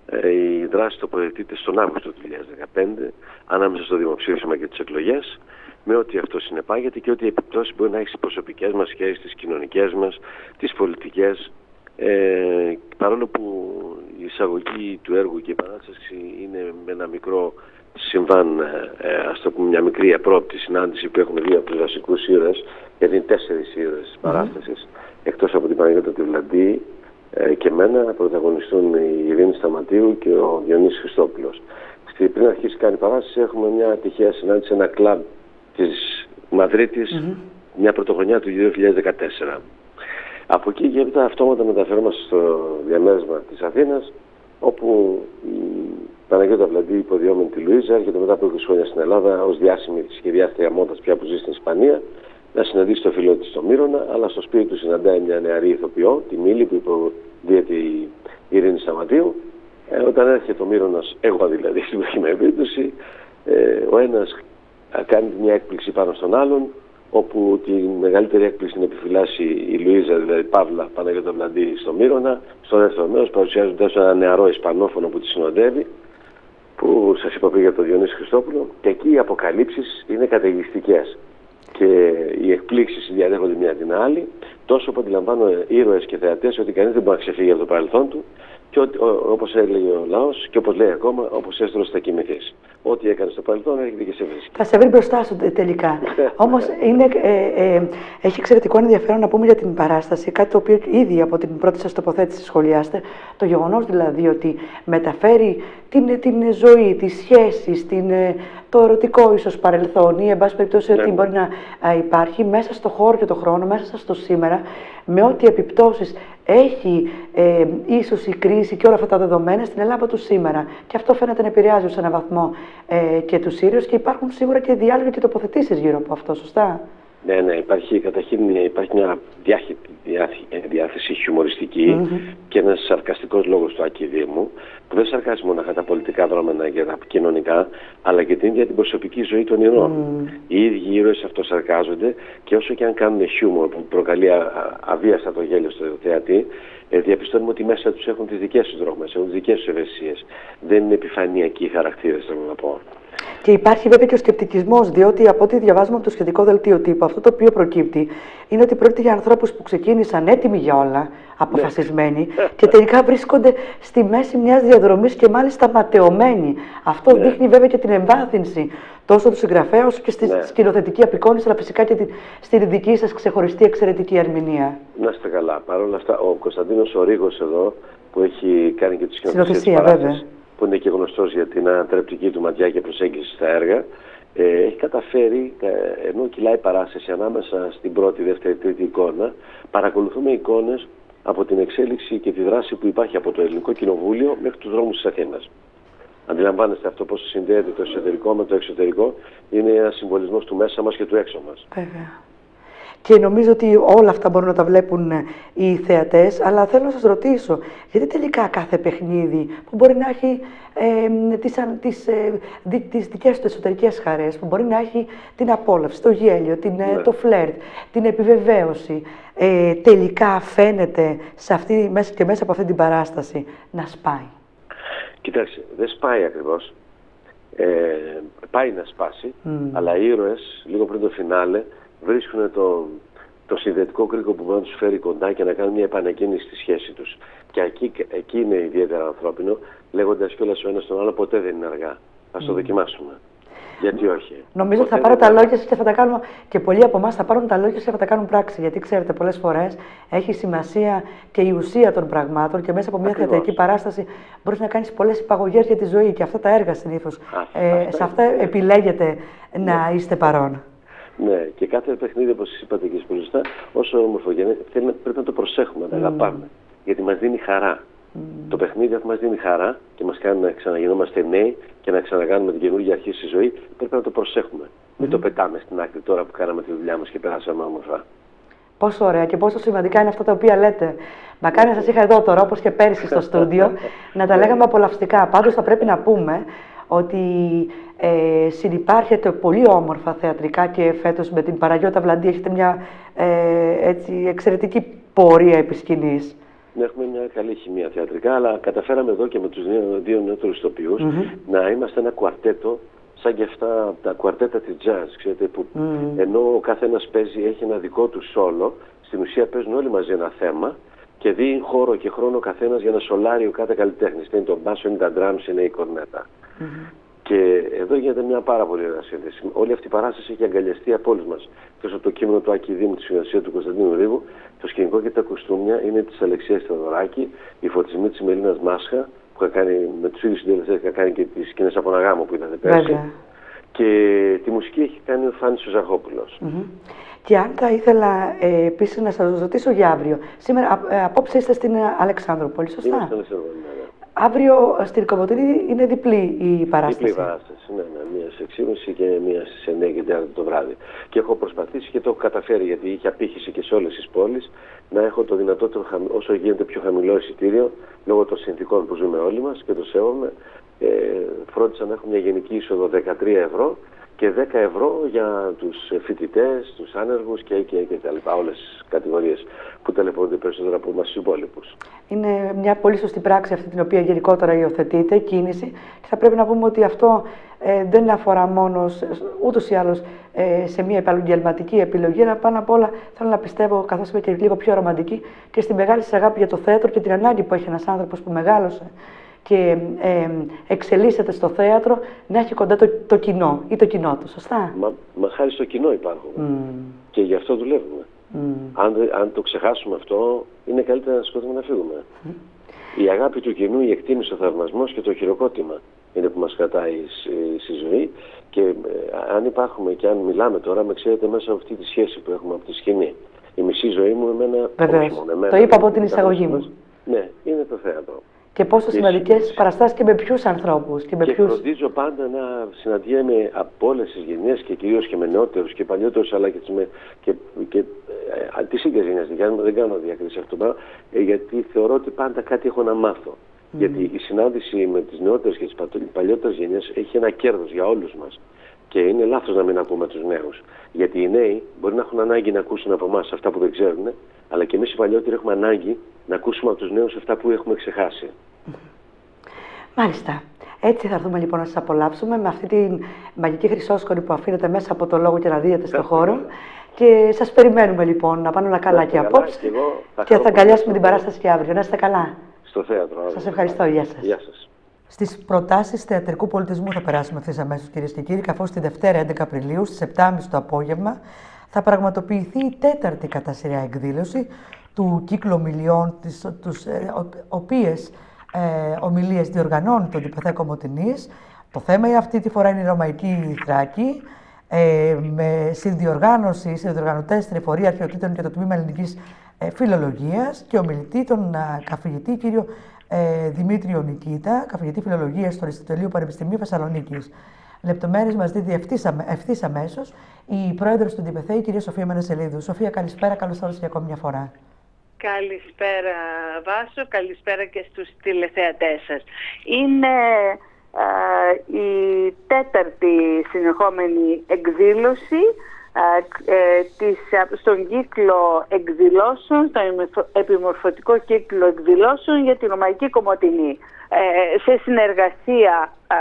Η δράση τοποθετείται στον Αύγουστο του δύο χιλιάδες δεκαπέντε, ανάμεσα στο δημοψήφισμα και τις εκλογές, με ό,τι αυτό συνεπάγεται και ό,τι επιπτώσεις μπορεί να έχει στις προσωπικές μας σχέσεις, στις κοινωνικές μας, τις πολιτικές. Ε, παρόλο που η εισαγωγή του έργου και η παράσταση είναι με ένα μικρό συμβάν, ε, ας το πούμε μια μικρή απρόοπτη συνάντηση που έχουμε δει από τους βασικούς ήρωες, γιατί είναι τέσσερις ήρωες της παράστασης, mm-hmm. εκτός από την Παναγιώτα τη Βλαντή ε, και εμένα, πρωταγωνιστούν η Ειρήνη Σταματίου και ο Διονύσης Χριστόπουλος. Πριν αρχίσει κάνει παράσταση έχουμε μια τυχαία συνάντηση σε ένα κλαμπ της Μαδρίτης, mm-hmm. μια πρωτοχρονιά του δύο χιλιάδες δεκατέσσερα. Από εκεί και έπειτα αυτόματα μεταφερόμαστε στο διαμέρισμα της Αθήνας, όπου η Παναγιώτα Βλαντή, υποδιόμενη τη Λουίζα, έρχεται μετά από είκοσι χρόνια στην Ελλάδα ως διάσημη σχεδιάστρια μόδας πια που ζει στην Ισπανία, να συναντήσει το φιλό της στο Μύρονα, αλλά στο σπίτι του συναντάει μια νεαρή ηθοποιό, τη Μίλη, που υποδίεται η Ειρήνη Σταματίου. Ε, όταν έρχεται το Μύρονας, εγώ δηλαδή στην προκειμένη περίπτωση, ε, ο ένας κάνει μια έκπληξη πάνω στον άλλον, όπου τη μεγαλύτερη έκπληξη την επιφυλάσσει η Λουίζα, δηλαδή Παύλα Παναγιώτα Βλαντή στο Μύρονα. Στο δεύτερο μέρος παρουσιάζοντας ένα νεαρό Ισπανόφωνο που τη συνοδεύει, που σας είπα πριν για τον Διονύση Χριστόπουλο, και εκεί οι αποκαλύψεις είναι καταιγιστικές και οι εκπλήξεις διαδέχονται μια την άλλη τόσο που αντιλαμβάνω ήρωες και θεατές, ότι κανείς δεν μπορεί να ξεφύγει από το παρελθόν του και όπως έλεγε ο λαός και όπως λέει ακόμα, όπως έστρωσε θα κοιμηθείς. Ό,τι έκανε στο παρελθόν έρχεται και σε βρίσκει. Θα σε βρει μπροστά σου τελικά. Όμως είναι, ε, ε, έχει εξαιρετικό ενδιαφέρον να πούμε για την παράσταση, κάτι το οποίο ήδη από την πρώτη σας τοποθέτηση σχολιάστε, το γεγονός δηλαδή ότι μεταφέρει την, την ζωή, τις σχέσεις, την, το ερωτικό ίσως παρελθόν ή εν πάση περιπτώσει ότι μπορεί να α, υπάρχει μέσα στο χώρο και το χρόνο, μέσα στο σήμερα, με ό,τι επιπτώσεις έχει ε, ίσως η κρίση και όλα αυτά τα δεδομένα στην Ελλάδα του σήμερα. Και αυτό φαίνεται να επηρεάζει σε έναν βαθμό ε, και τους Σύριους και υπάρχουν σίγουρα και διάλογοι και τοποθετήσεις γύρω από αυτό, σωστά? Ναι, ναι, υπάρχει καταρχήν υπάρχει μια διάθεση χιουμοριστική mm-hmm. και ένας σαρκαστικός λόγος του Άκη Δήμου, που δεν σαρκάζει μόνο τα πολιτικά δρόμενα και τα κοινωνικά, αλλά και την ίδια την προσωπική ζωή των ηρώων. Mm. Οι ίδιοι οι ήρωες αυτοσαρκάζονται και όσο και αν κάνουν χιούμορ που προκαλεί αβίαστα το γέλιο στο θεατή, ε, διαπιστώνουμε ότι μέσα τους έχουν τις δικές τους δρόμες, έχουν τις δικές τους ευαισθησίες. Δεν είναι επιφανειακοί οι χαρακτήρες, θέλω να πω. Και υπάρχει βέβαια και ο σκεπτικισμός, διότι από ό,τι διαβάζουμε από το σχετικό δελτίο τύπου, αυτό το οποίο προκύπτει είναι ότι πρόκειται για ανθρώπους που ξεκίνησαν έτοιμοι για όλα, αποφασισμένοι, ναι. και τελικά βρίσκονται στη μέση μιας διαδρομής και μάλιστα ματαιωμένοι. Αυτό ναι. δείχνει βέβαια και την εμβάθυνση τόσο του συγγραφέα όσο και στη ναι. σκηνοθετική απεικόνηση, αλλά φυσικά και στη δική σας ξεχωριστή εξαιρετική ερμηνεία. Να είστε καλά. Παρ' όλα αυτά, ο Κωνσταντίνος ο Ρήγος εδώ, που έχει κάνει και τις σκηνοθεσίες βέβαια, που είναι και γνωστός για την ανατρεπτική του ματιά και προσέγγιση στα έργα, ε, έχει καταφέρει, ε, ενώ κυλάει παράσταση ανάμεσα στην πρώτη, δεύτερη, τρίτη εικόνα, παρακολουθούμε εικόνες από την εξέλιξη και τη δράση που υπάρχει από το Ελληνικό Κοινοβούλιο μέχρι τους δρόμους της Αθήνας. Αντιλαμβάνεστε αυτό πώς συνδέεται το εσωτερικό με το εξωτερικό, είναι ένας συμβολισμός του μέσα μας και του έξω μας. Βέβαια. Και νομίζω ότι όλα αυτά μπορούν να τα βλέπουν οι θεατές, αλλά θέλω να σας ρωτήσω, γιατί τελικά κάθε παιχνίδι που μπορεί να έχει ε, τις, τις, ε, δι, τις δικές του εσωτερικές χαρές, που μπορεί να έχει την απόλαυση, το γέλιο, την, ναι. το φλερτ, την επιβεβαίωση, ε, τελικά φαίνεται σε αυτή, μέσα και μέσα από αυτή την παράσταση να σπάει? Κοιτάξτε, δεν σπάει ακριβώς. Ε, πάει να σπάσει, mm. αλλά οι ήρωες λίγο πριν το φινάλε βρίσκουν το, το συνδετικό κρίκο που μπορεί να τους φέρει κοντά και να κάνουν μια επανεκκίνηση στη σχέση τους. Και εκεί, εκεί είναι ιδιαίτερα ανθρώπινο, λέγοντας κιόλας ο ένας τον άλλο, ποτέ δεν είναι αργά. Ας το mm. δοκιμάσουμε. Γιατί όχι. Νομίζω ότι θα πάρω τα λόγια σας και θα τα κάνουμε, και πολλοί από εμάς θα πάρουν τα λόγια σας και θα τα κάνουν πράξη. Γιατί ξέρετε, πολλές φορές έχει σημασία και η ουσία των πραγμάτων και μέσα από μια Ακριβώς. θεατρική παράσταση μπορείς να κάνεις πολλές υπαγωγές για τη ζωή και αυτά τα έργα συνήθως. Ε, σε αυτά επιλέγετε ναι. να είστε παρόν. Ναι, και κάθε παιχνίδι, όπως είπατε και πολύ σωστά, όσο ομορφογενέ, πρέπει να το προσέχουμε, να mm. αγαπάμε. Γιατί μας δίνει χαρά. Mm. Το παιχνίδι αυτό μας δίνει χαρά και μας κάνει να ξαναγινόμαστε νέοι και να ξανακάνουμε την καινούργια αρχή στη ζωή. Πρέπει να το προσέχουμε. Mm. Μην το πετάμε στην άκρη τώρα που κάναμε τη δουλειά μας και περάσαμε όμορφα. Πόσο ωραία και πόσο σημαντικά είναι αυτά τα οποία λέτε. Μακάρι να σας είχα εδώ τώρα, όπως και πέρυσι στο στούντιο, να τα λέγαμε απολαυστικά. Πάντως θα πρέπει να πούμε ότι ε, συνυπάρχετε πολύ όμορφα θεατρικά και φέτος με την Παναγιώτα Βλαντή έχετε μια ε, έτσι, εξαιρετική πορεία επί σκηνής. Έχουμε μια καλή χημεία θεατρικά, αλλά καταφέραμε εδώ και με τους δύο νεότερους ηθοποιούς mm-hmm. να είμαστε ένα κουαρτέτο, σαν και αυτά τα κουαρτέτα της jazz, ξέρετε, που mm. ενώ ο καθένας παίζει, έχει ένα δικό του σόλο, στην ουσία παίζουν όλοι μαζί ένα θέμα και δίνει χώρο και χρόνο ο καθένας για να σολάρει ο κάθε καλλιτέχνης. Είναι το μπάσο, είναι τα drums, είναι η κορνέτα. Mm-hmm. Και εδώ γίνεται μια πάρα πολύ ωραία σύνδεση. Όλη αυτή η παράσταση έχει αγκαλιαστεί από όλους μας. Εκτός από το κείμενο του Άκη Δήμου, τη συνεργασία του Κωνσταντίνου Ρήγου, το σκηνικό και τα κουστούμια είναι της Αλεξίας Θεοδωράκη, η φωτισμή της Μελίνας Μάσχα, που είχα κάνει με τους ίδιους συντελεστές, είχα κάνει και τις σκηνές από ένα γάμο που είδατε πέρσι. Και τη μουσική έχει κάνει ο Φάνης ο Ζαχόπουλος. Mm-hmm. Και αν θα ήθελα ε, επίσης να σας ρωτήσω για αύριο. Σήμερα, α, ε, απόψε είστε στην Αλεξάνδρουπολη, σωστά? Είμαι στην Αλεξάνδρουπολη, ναι. Αύριο στην Κομοτηνή είναι διπλή η παράσταση. Διπλή παράσταση, ναι, ναι. Μία στις έξι και μισή και μία στις εννιά και τέσσερα το βράδυ. Και έχω προσπαθήσει και το έχω καταφέρει, γιατί είχε απήχηση και σε όλες τις πόλεις, να έχω το δυνατότερο, όσο γίνεται πιο χαμηλό εισιτήριο, λόγω των συνθηκών που ζούμε όλοι μας και το σέβομαι. Ε, φρόντισα να έχω μια γενική είσοδο δεκατρία ευρώ και δέκα ευρώ για τους φοιτητές, τους άνεργους και, και, και τα λοιπά, όλες τις κατηγορίες που ταλαιπωρούνται περισσότερα από εμάς τους υπόλοιπους. Είναι μια πολύ σωστή πράξη αυτή την οποία γενικότερα υιοθετείται, κίνηση. Και θα πρέπει να πούμε ότι αυτό ε, δεν αφορά μόνο ούτως ή άλλως ε, σε μια επαγγελματική επιλογή, αλλά πάνω απ' όλα θέλω να πιστεύω, καθώς είμαι και λίγο πιο ρομαντική, και στη μεγάλη σας αγάπη για το θέατρο και την ανάγκη που έχει ένας άνθρωπος που μεγάλωσε και ε, εξελίσσεται στο θέατρο, να έχει κοντά το, το κοινό ή το κοινό του, σωστά. Μα, μα χάρη στο κοινό υπάρχουμε. Mm. Και γι' αυτό δουλεύουμε. Mm. Αν, αν το ξεχάσουμε αυτό, είναι καλύτερα να σηκωθούμε να φύγουμε. Mm. Η αγάπη του κοινού, η εκτίμηση, ο θαυμασμός και το χειροκρότημα είναι που μας κρατάει στη ζωή. Και ε, αν υπάρχουμε και αν μιλάμε τώρα, με ξέρετε μέσα από αυτή τη σχέση που έχουμε από τη σκηνή. Η μισή ζωή μου, εμένα. Βεβαίως. Μόνο, εμένα, το είπα από την εισαγωγή μου. Ναι, είναι το θέατρο. Και πόσο σημαντικές παραστάσεις και με ποιους ανθρώπους. Και, με και ποιους... φροντίζω πάντα να συναντιέμαι από όλες τις γενιές και κυρίως και με νεότερους και παλιότερους, αλλά και, με, και, και ε, τις ίδιες γενιές. Δεν κάνω διακρίση αυτό, ε, γιατί θεωρώ ότι πάντα κάτι έχω να μάθω. Mm. Γιατί η συνάντηση με τις νεότερες και τις παλιότερες γενιές έχει ένα κέρδος για όλους μας. Και είναι λάθος να μην ακούμε τους νέους. Γιατί οι νέοι μπορεί να έχουν ανάγκη να ακούσουν από εμάς αυτά που δεν ξέρουν, αλλά και εμείς οι παλιότεροι έχουμε ανάγκη να ακούσουμε από τους νέους αυτά που έχουμε ξεχάσει. Μάλιστα. Έτσι θα έρθουμε λοιπόν να σας απολαύσουμε με αυτή τη μαγική χρυσόσκονη που αφήνεται μέσα από το λόγο και να δείτε στον χώρο. Και σας περιμένουμε λοιπόν να πάνε όλα καλά και απόψε. Και, θα, και θα αγκαλιάσουμε την παράσταση και αύριο. Να είστε καλά. Στο θέατρο. Σας ευχαριστώ. Γεια σας. Γεια σας. Στις προτάσεις θεατρικού πολιτισμού θα περάσουμε ευθύς αμέσως, κυρίες και κύριοι, καθώς τη Δευτέρα έντεκα Απριλίου στις επτά και μισή το απόγευμα θα πραγματοποιηθεί η τέταρτη κατά σειρά εκδήλωση του κύκλου ομιλιών, τις τους, ε, ο, οποίες ε, ομιλίες διοργανώνει το ΔΠΘ Κομοτηνής. Το θέμα αυτή τη φορά είναι η Ρωμαϊκή Θράκη, ε, με συνδιοργάνωση, συνδιοργανωτές στην Εφορία Αρχαιοτήτων και το Τμήμα Ελληνικής ε, Φιλολογίας και ομιλητή τον ε, καθηγητή κύριο ε, Δημήτριο Νικήτα, καθηγητή Φιλολογίας στο Αριστοτελείου Πανεπιστημίου Θεσσαλονίκης. Λεπτομέρειες μας δίδει ευθύς αμέσως η πρόεδρος του ΔΠΘ, η κυρία Σοφία Μενεσελίδου. Σοφία, καλησπέρα, καλώς ήρθατε για ακόμη μια φορά. Καλησπέρα Βάσο, καλησπέρα και στους τηλεθεατές σας. Είναι α, η τέταρτη συνεχόμενη εκδήλωση α, ε, της, στον κύκλο εκδηλώσεων, στον επιμορφωτικό κύκλο εκδηλώσεων για την Ρωμαϊκή Κομοτηνή. Ε, σε συνεργασία α,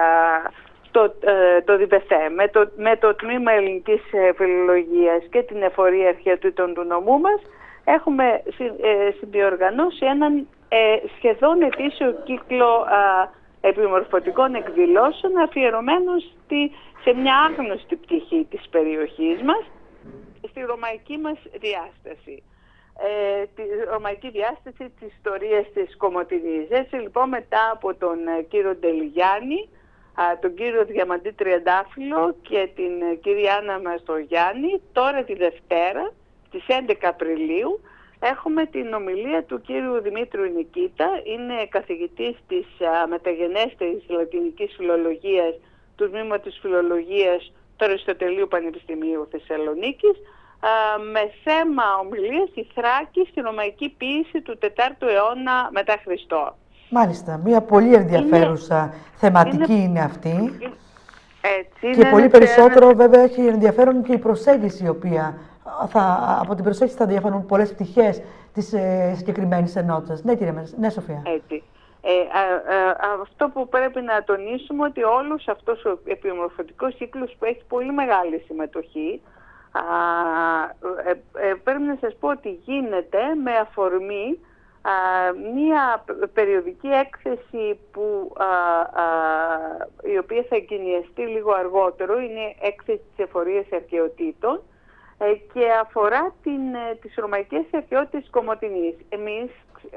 το, ε, το ΔΠΘ με το, με το Τμήμα Ελληνικής Φιλολογίας και την Εφορία Αρχαιοτήτων του νομού μας, έχουμε ε, συνδιοργανώσει έναν ε, σχεδόν ετήσιο κύκλο α, επιμορφωτικών εκδηλώσεων αφιερωμένο στη, σε μια άγνωστη πτυχή της περιοχής μας, στη ρωμαϊκή μας διάσταση. Ε, τη ρωμαϊκή διάσταση της ιστορίας της Κομοτηνής. Έτσι λοιπόν, μετά από τον ε, κύριο Ντελιγιάννη, α, τον κύριο Διαμαντή Τριαντάφυλλο και την ε, κυρία Άννα Μαστρογιάννη, τώρα τη Δευτέρα στις έντεκα Απριλίου έχουμε την ομιλία του κύριου Δημήτριου Νικήτα. Είναι καθηγητής της α, μεταγενέστερης λατινικής φιλολογίας του Τμήματος Φιλολογίας του Αριστοτελείου Πανεπιστημίου Θεσσαλονίκης, α, με θέμα ομιλίας η Θράκη στη ρωμαϊκή ποίηση του τετάρτου αιώνα μετά Χριστό. Μάλιστα, μια πολύ ενδιαφέρουσα είναι, θεματική είναι, είναι αυτή. Έτσι, και πολύ περισσότερο ένα... βέβαια έχει ενδιαφέρον και η προσέγγιση η οποία θα, από την προσέγγιση θα διαφανούν πολλές πτυχές της ε, συγκεκριμένης ενότητας. Ναι, κύριε ναι, Σοφία. Έτσι. Ε, α, α, αυτό που πρέπει να τονίσουμε ότι όλος αυτός ο επιμορφωτικός κύκλος που έχει πολύ μεγάλη συμμετοχή, α, ε, ε, πρέπει να σας πω ότι γίνεται με αφορμή α, μία περιοδική έκθεση που, α, α, η οποία θα εγκαινιαστεί λίγο αργότερο, είναι έκθεση της Εφορίας Αρχαιοτήτων, και αφορά την, τις ρωμαϊκές αρχαιότητες της Κομοτηνής. Εμείς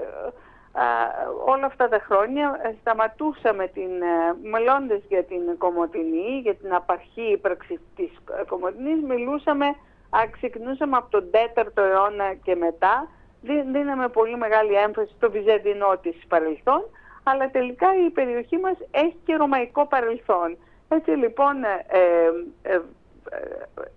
α, όλα αυτά τα χρόνια σταματούσαμε την, μιλώντας για την Κομοτηνή, για την απαρχή ύπαρξη της Κομοτηνής, μιλούσαμε, α, ξεκινούσαμε από τον τέταρτο αιώνα και μετά, δίναμε πολύ μεγάλη έμφαση στο βυζαντινό της παρελθόν, αλλά τελικά η περιοχή μας έχει και ρωμαϊκό παρελθόν. Έτσι λοιπόν, ε, ε, ε,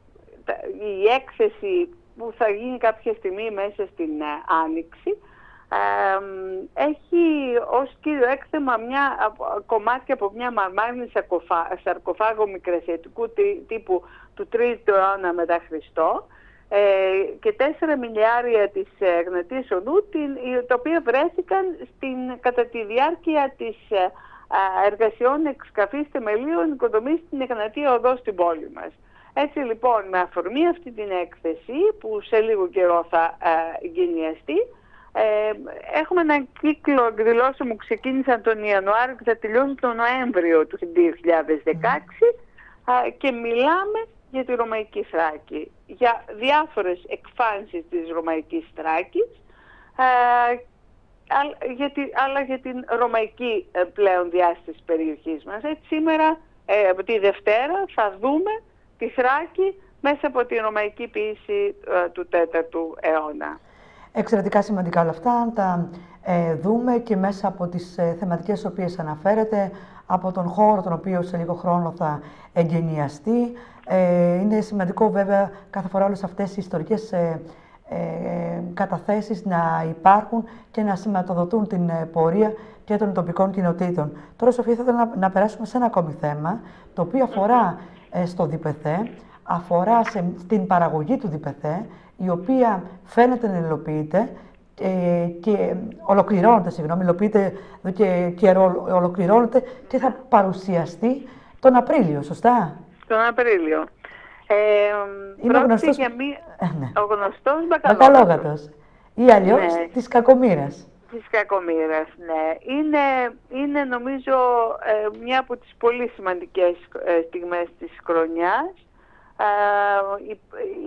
η έκθεση που θα γίνει κάποια στιγμή μέσα στην uh, Άνοιξη έχει ως κύριο έκθεμα μια, κομμάτια από μια μαρμάρινη σαρκοφάγο μικρασιατικού τύπου του τρίτου αιώνα μετά Χριστό ε, και τέσσερα μιλιάρια της γνατής οδού, τα οποία βρέθηκαν στην, κατά τη διάρκεια της ε, εργασιών εξκαφής θεμελίων οικοδομής στην Εγνατία Οδό στην πόλη μας. Έτσι λοιπόν, με αφορμή αυτή την έκθεση που σε λίγο καιρό θα ε, εγκαινιαστεί, Ε, έχουμε έναν κύκλο εκδηλώσεων που ξεκίνησαν τον Ιανουάριο και θα τελειώσουν τον Νοέμβριο του δύο χιλιάδες δεκαέξι mm. α, και μιλάμε για τη Ρωμαϊκή Θράκη, για διάφορες εκφάνσεις της Ρωμαϊκής Θράκης, α, α, για τη, αλλά για την ρωμαϊκή ε, πλέον διάσταση της περιοχής μας. Έτσι σήμερα, ε, τη Δευτέρα, θα δούμε τη Θράκη μέσα από τη ρωμαϊκή ποίηση ε, του τέταρτου αιώνα. Εξαιρετικά σημαντικά όλα αυτά, αν τα ε, δούμε και μέσα από τις ε, θεματικές στις οποίες αναφέρεται, από τον χώρο τον οποίο σε λίγο χρόνο θα εγκαινιαστεί. Ε, είναι σημαντικό βέβαια κάθε φορά όλες αυτές οι ιστορικές ε, ε, καταθέσεις να υπάρχουν και να σηματοδοτούν την ε, πορεία και των τοπικών κοινοτήτων. Τώρα, Σοφία, θα ήθελα να, να περάσουμε σε ένα ακόμη θέμα, το οποίο αφορά ε, στο ΔΠΘ, αφορά σε, στην παραγωγή του ΔΠΘ, η οποία φαίνεται να υλοποιείται ε, και ολοκληρώνεται, συγγνώμη, υλοποιείται εδώ και καιρό, ολοκληρώνεται και θα παρουσιαστεί τον Απρίλιο, σωστά? Τον Απρίλιο. Ε, Είναι ο γνωστός, για μία... ε, ναι. ο γνωστός Μπακαλόγατος ή αλλιώς ναι. της Κακομοίρας. Της Κακομοίρας, ναι. Είναι, είναι νομίζω ε, μια από τις πολύ σημαντικές ε, στιγμές της χρονιάς. Uh,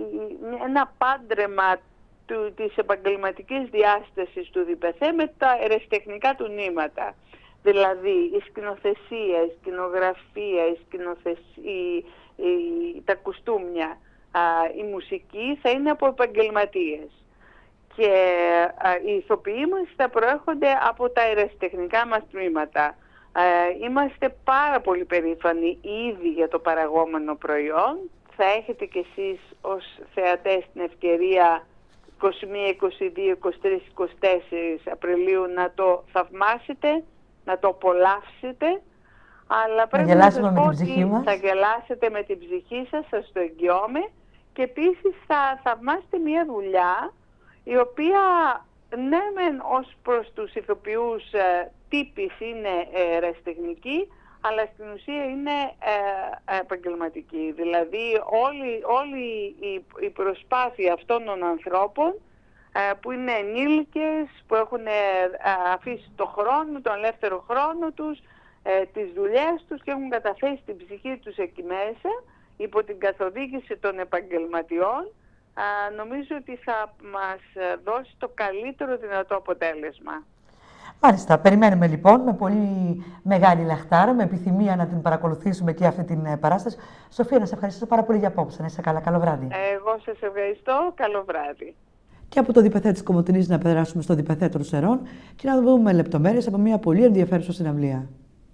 ένα πάντρεμα του, της επαγγελματικής διάστασης του ΔΠΘ με τα ερασιτεχνικά του νήματα. Δηλαδή η σκηνοθεσία, η σκηνογραφία, η σκηνοθεσία, η, η, τα κουστούμια, uh, η μουσική θα είναι από επαγγελματίες. Και uh, οι ηθοποιοί μας θα προέρχονται από τα ερασιτεχνικά μας τμήματα. Uh, είμαστε πάρα πολύ περήφανοι ήδη για το παραγόμενο προϊόν. Θα έχετε κι εσείς ως θεατές την ευκαιρία είκοσι μία, είκοσι δύο, είκοσι τρία, είκοσι τέσσερα Απριλίου να το θαυμάσετε, να το απολαύσετε. Αλλά πρέπει να σας πω ότι θα γελάσετε με την ψυχή σας, σας το εγγυώμαι. Και επίσης θα θαυμάσετε μια δουλειά η οποία ναι μεν ως προς τους ηθοποιούς ε, τύπης είναι ερασιτεχνική, αλλά στην ουσία είναι ε, επαγγελματική. Δηλαδή όλη, όλη η, η προσπάθεια αυτών των ανθρώπων ε, που είναι ενήλικες, που έχουν ε, αφήσει το χρόνο, τον ελεύθερο χρόνο τους, ε, τις δουλειές τους και έχουν καταθέσει την ψυχή τους εκεί μέσα, υπό την καθοδήγηση των επαγγελματιών, ε, νομίζω ότι θα μας δώσει το καλύτερο δυνατό αποτέλεσμα. Μάλιστα, περιμένουμε λοιπόν με πολύ μεγάλη λαχτάρα, με επιθυμία να την παρακολουθήσουμε και αυτή την παράσταση. Σοφία, να σε ευχαριστήσω πάρα πολύ για απόψε. Να είσαι καλά. Καλό βράδυ. Εγώ σας ευχαριστώ. Καλό βράδυ. Και από το ΔΠΘ της Κομοτηνής να περάσουμε στο ΔΠΘ των Σερών και να δούμε λεπτομέρειες από μια πολύ ενδιαφέρουσα συναυλία.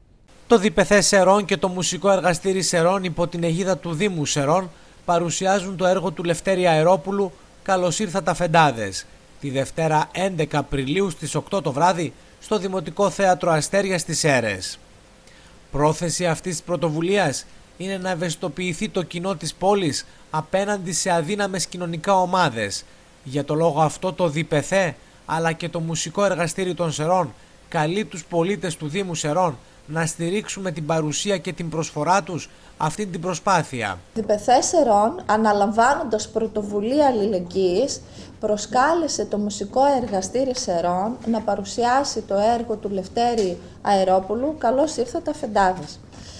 Το ΔΠΘ Σερών και το Μουσικό Εργαστήρι Σερών υπό την αιγίδα του Δήμου Σερών παρουσιάζουν το έργο του Λευτέρη Αερόπουλου «Καλώς ήρθατε αφεντάδες» τη Δευτέρα έντεκα Απριλίου στις οκτώ το βράδυ στο Δημοτικό Θέατρο Αστέρια στις Σέρρες. Πρόθεση αυτής της πρωτοβουλίας είναι να ευαισθητοποιηθεί το κοινό της πόλης απέναντι σε αδύναμες κοινωνικά ομάδες. Για το λόγο αυτό το ΔΠΘ αλλά και το Μουσικό Εργαστήρι των Σερών καλεί τους πολίτες του Δήμου Σερών να στηρίξουμε την παρουσία και την προσφορά τους αυτή την προσπάθεια. ΔΠΘ Σερών, αναλαμβάνοντας πρωτοβουλία αλληλεγγύης, προσκάλεσε το Μουσικό Εργαστήρι Σερών να παρουσιάσει το έργο του Λευτέρη Αερόπουλου «Καλώς ήρθατε αφεντάδες».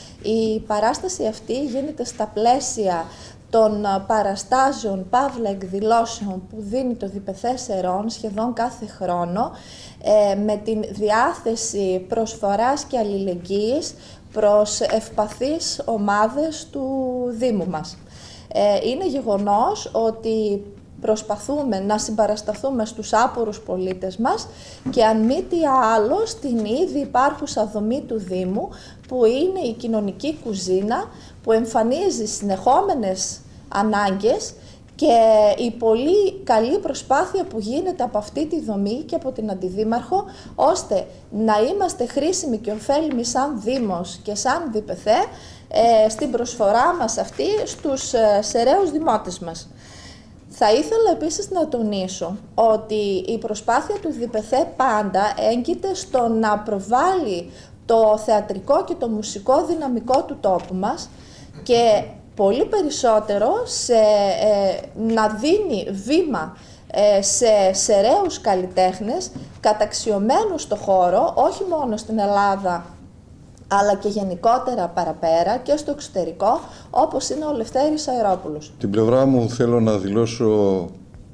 Η παράσταση αυτή γίνεται στα πλαίσια των παραστάσεων παύλα εκδηλώσεων που δίνει το ΔΠΘ Σερών σχεδόν κάθε χρόνο, ε, με την διάθεση προσφοράς και αλληλεγγύης προς ευπαθείς ομάδες του Δήμου μας. Ε, είναι γεγονός ότι προσπαθούμε να συμπαρασταθούμε στους άπορους πολίτες μας και αν μη τι άλλο στην ήδη υπάρχουσα δομή του Δήμου, που είναι η κοινωνική κουζίνα, που εμφανίζει συνεχόμενες ανάγκες και η πολύ καλή προσπάθεια που γίνεται από αυτή τη δομή και από την Αντιδήμαρχο, ώστε να είμαστε χρήσιμοι και ωφέλιμοι σαν Δήμος και σαν ΔΠΘ ε, στην προσφορά μας αυτή στους ε, σεραίους δημότες μας. Θα ήθελα επίσης να τονίσω ότι η προσπάθεια του ΔΠΘ πάντα έγκυται στο να προβάλλει το θεατρικό και το μουσικό δυναμικό του τόπου μας και πολύ περισσότερο σε, ε, να δίνει βήμα ε, σε σεραίους καλλιτέχνες καταξιωμένους στο χώρο, όχι μόνο στην Ελλάδα, αλλά και γενικότερα παραπέρα και στο εξωτερικό, όπως είναι ο Λευτέρης Αερόπουλος. Την πλευρά μου θέλω να δηλώσω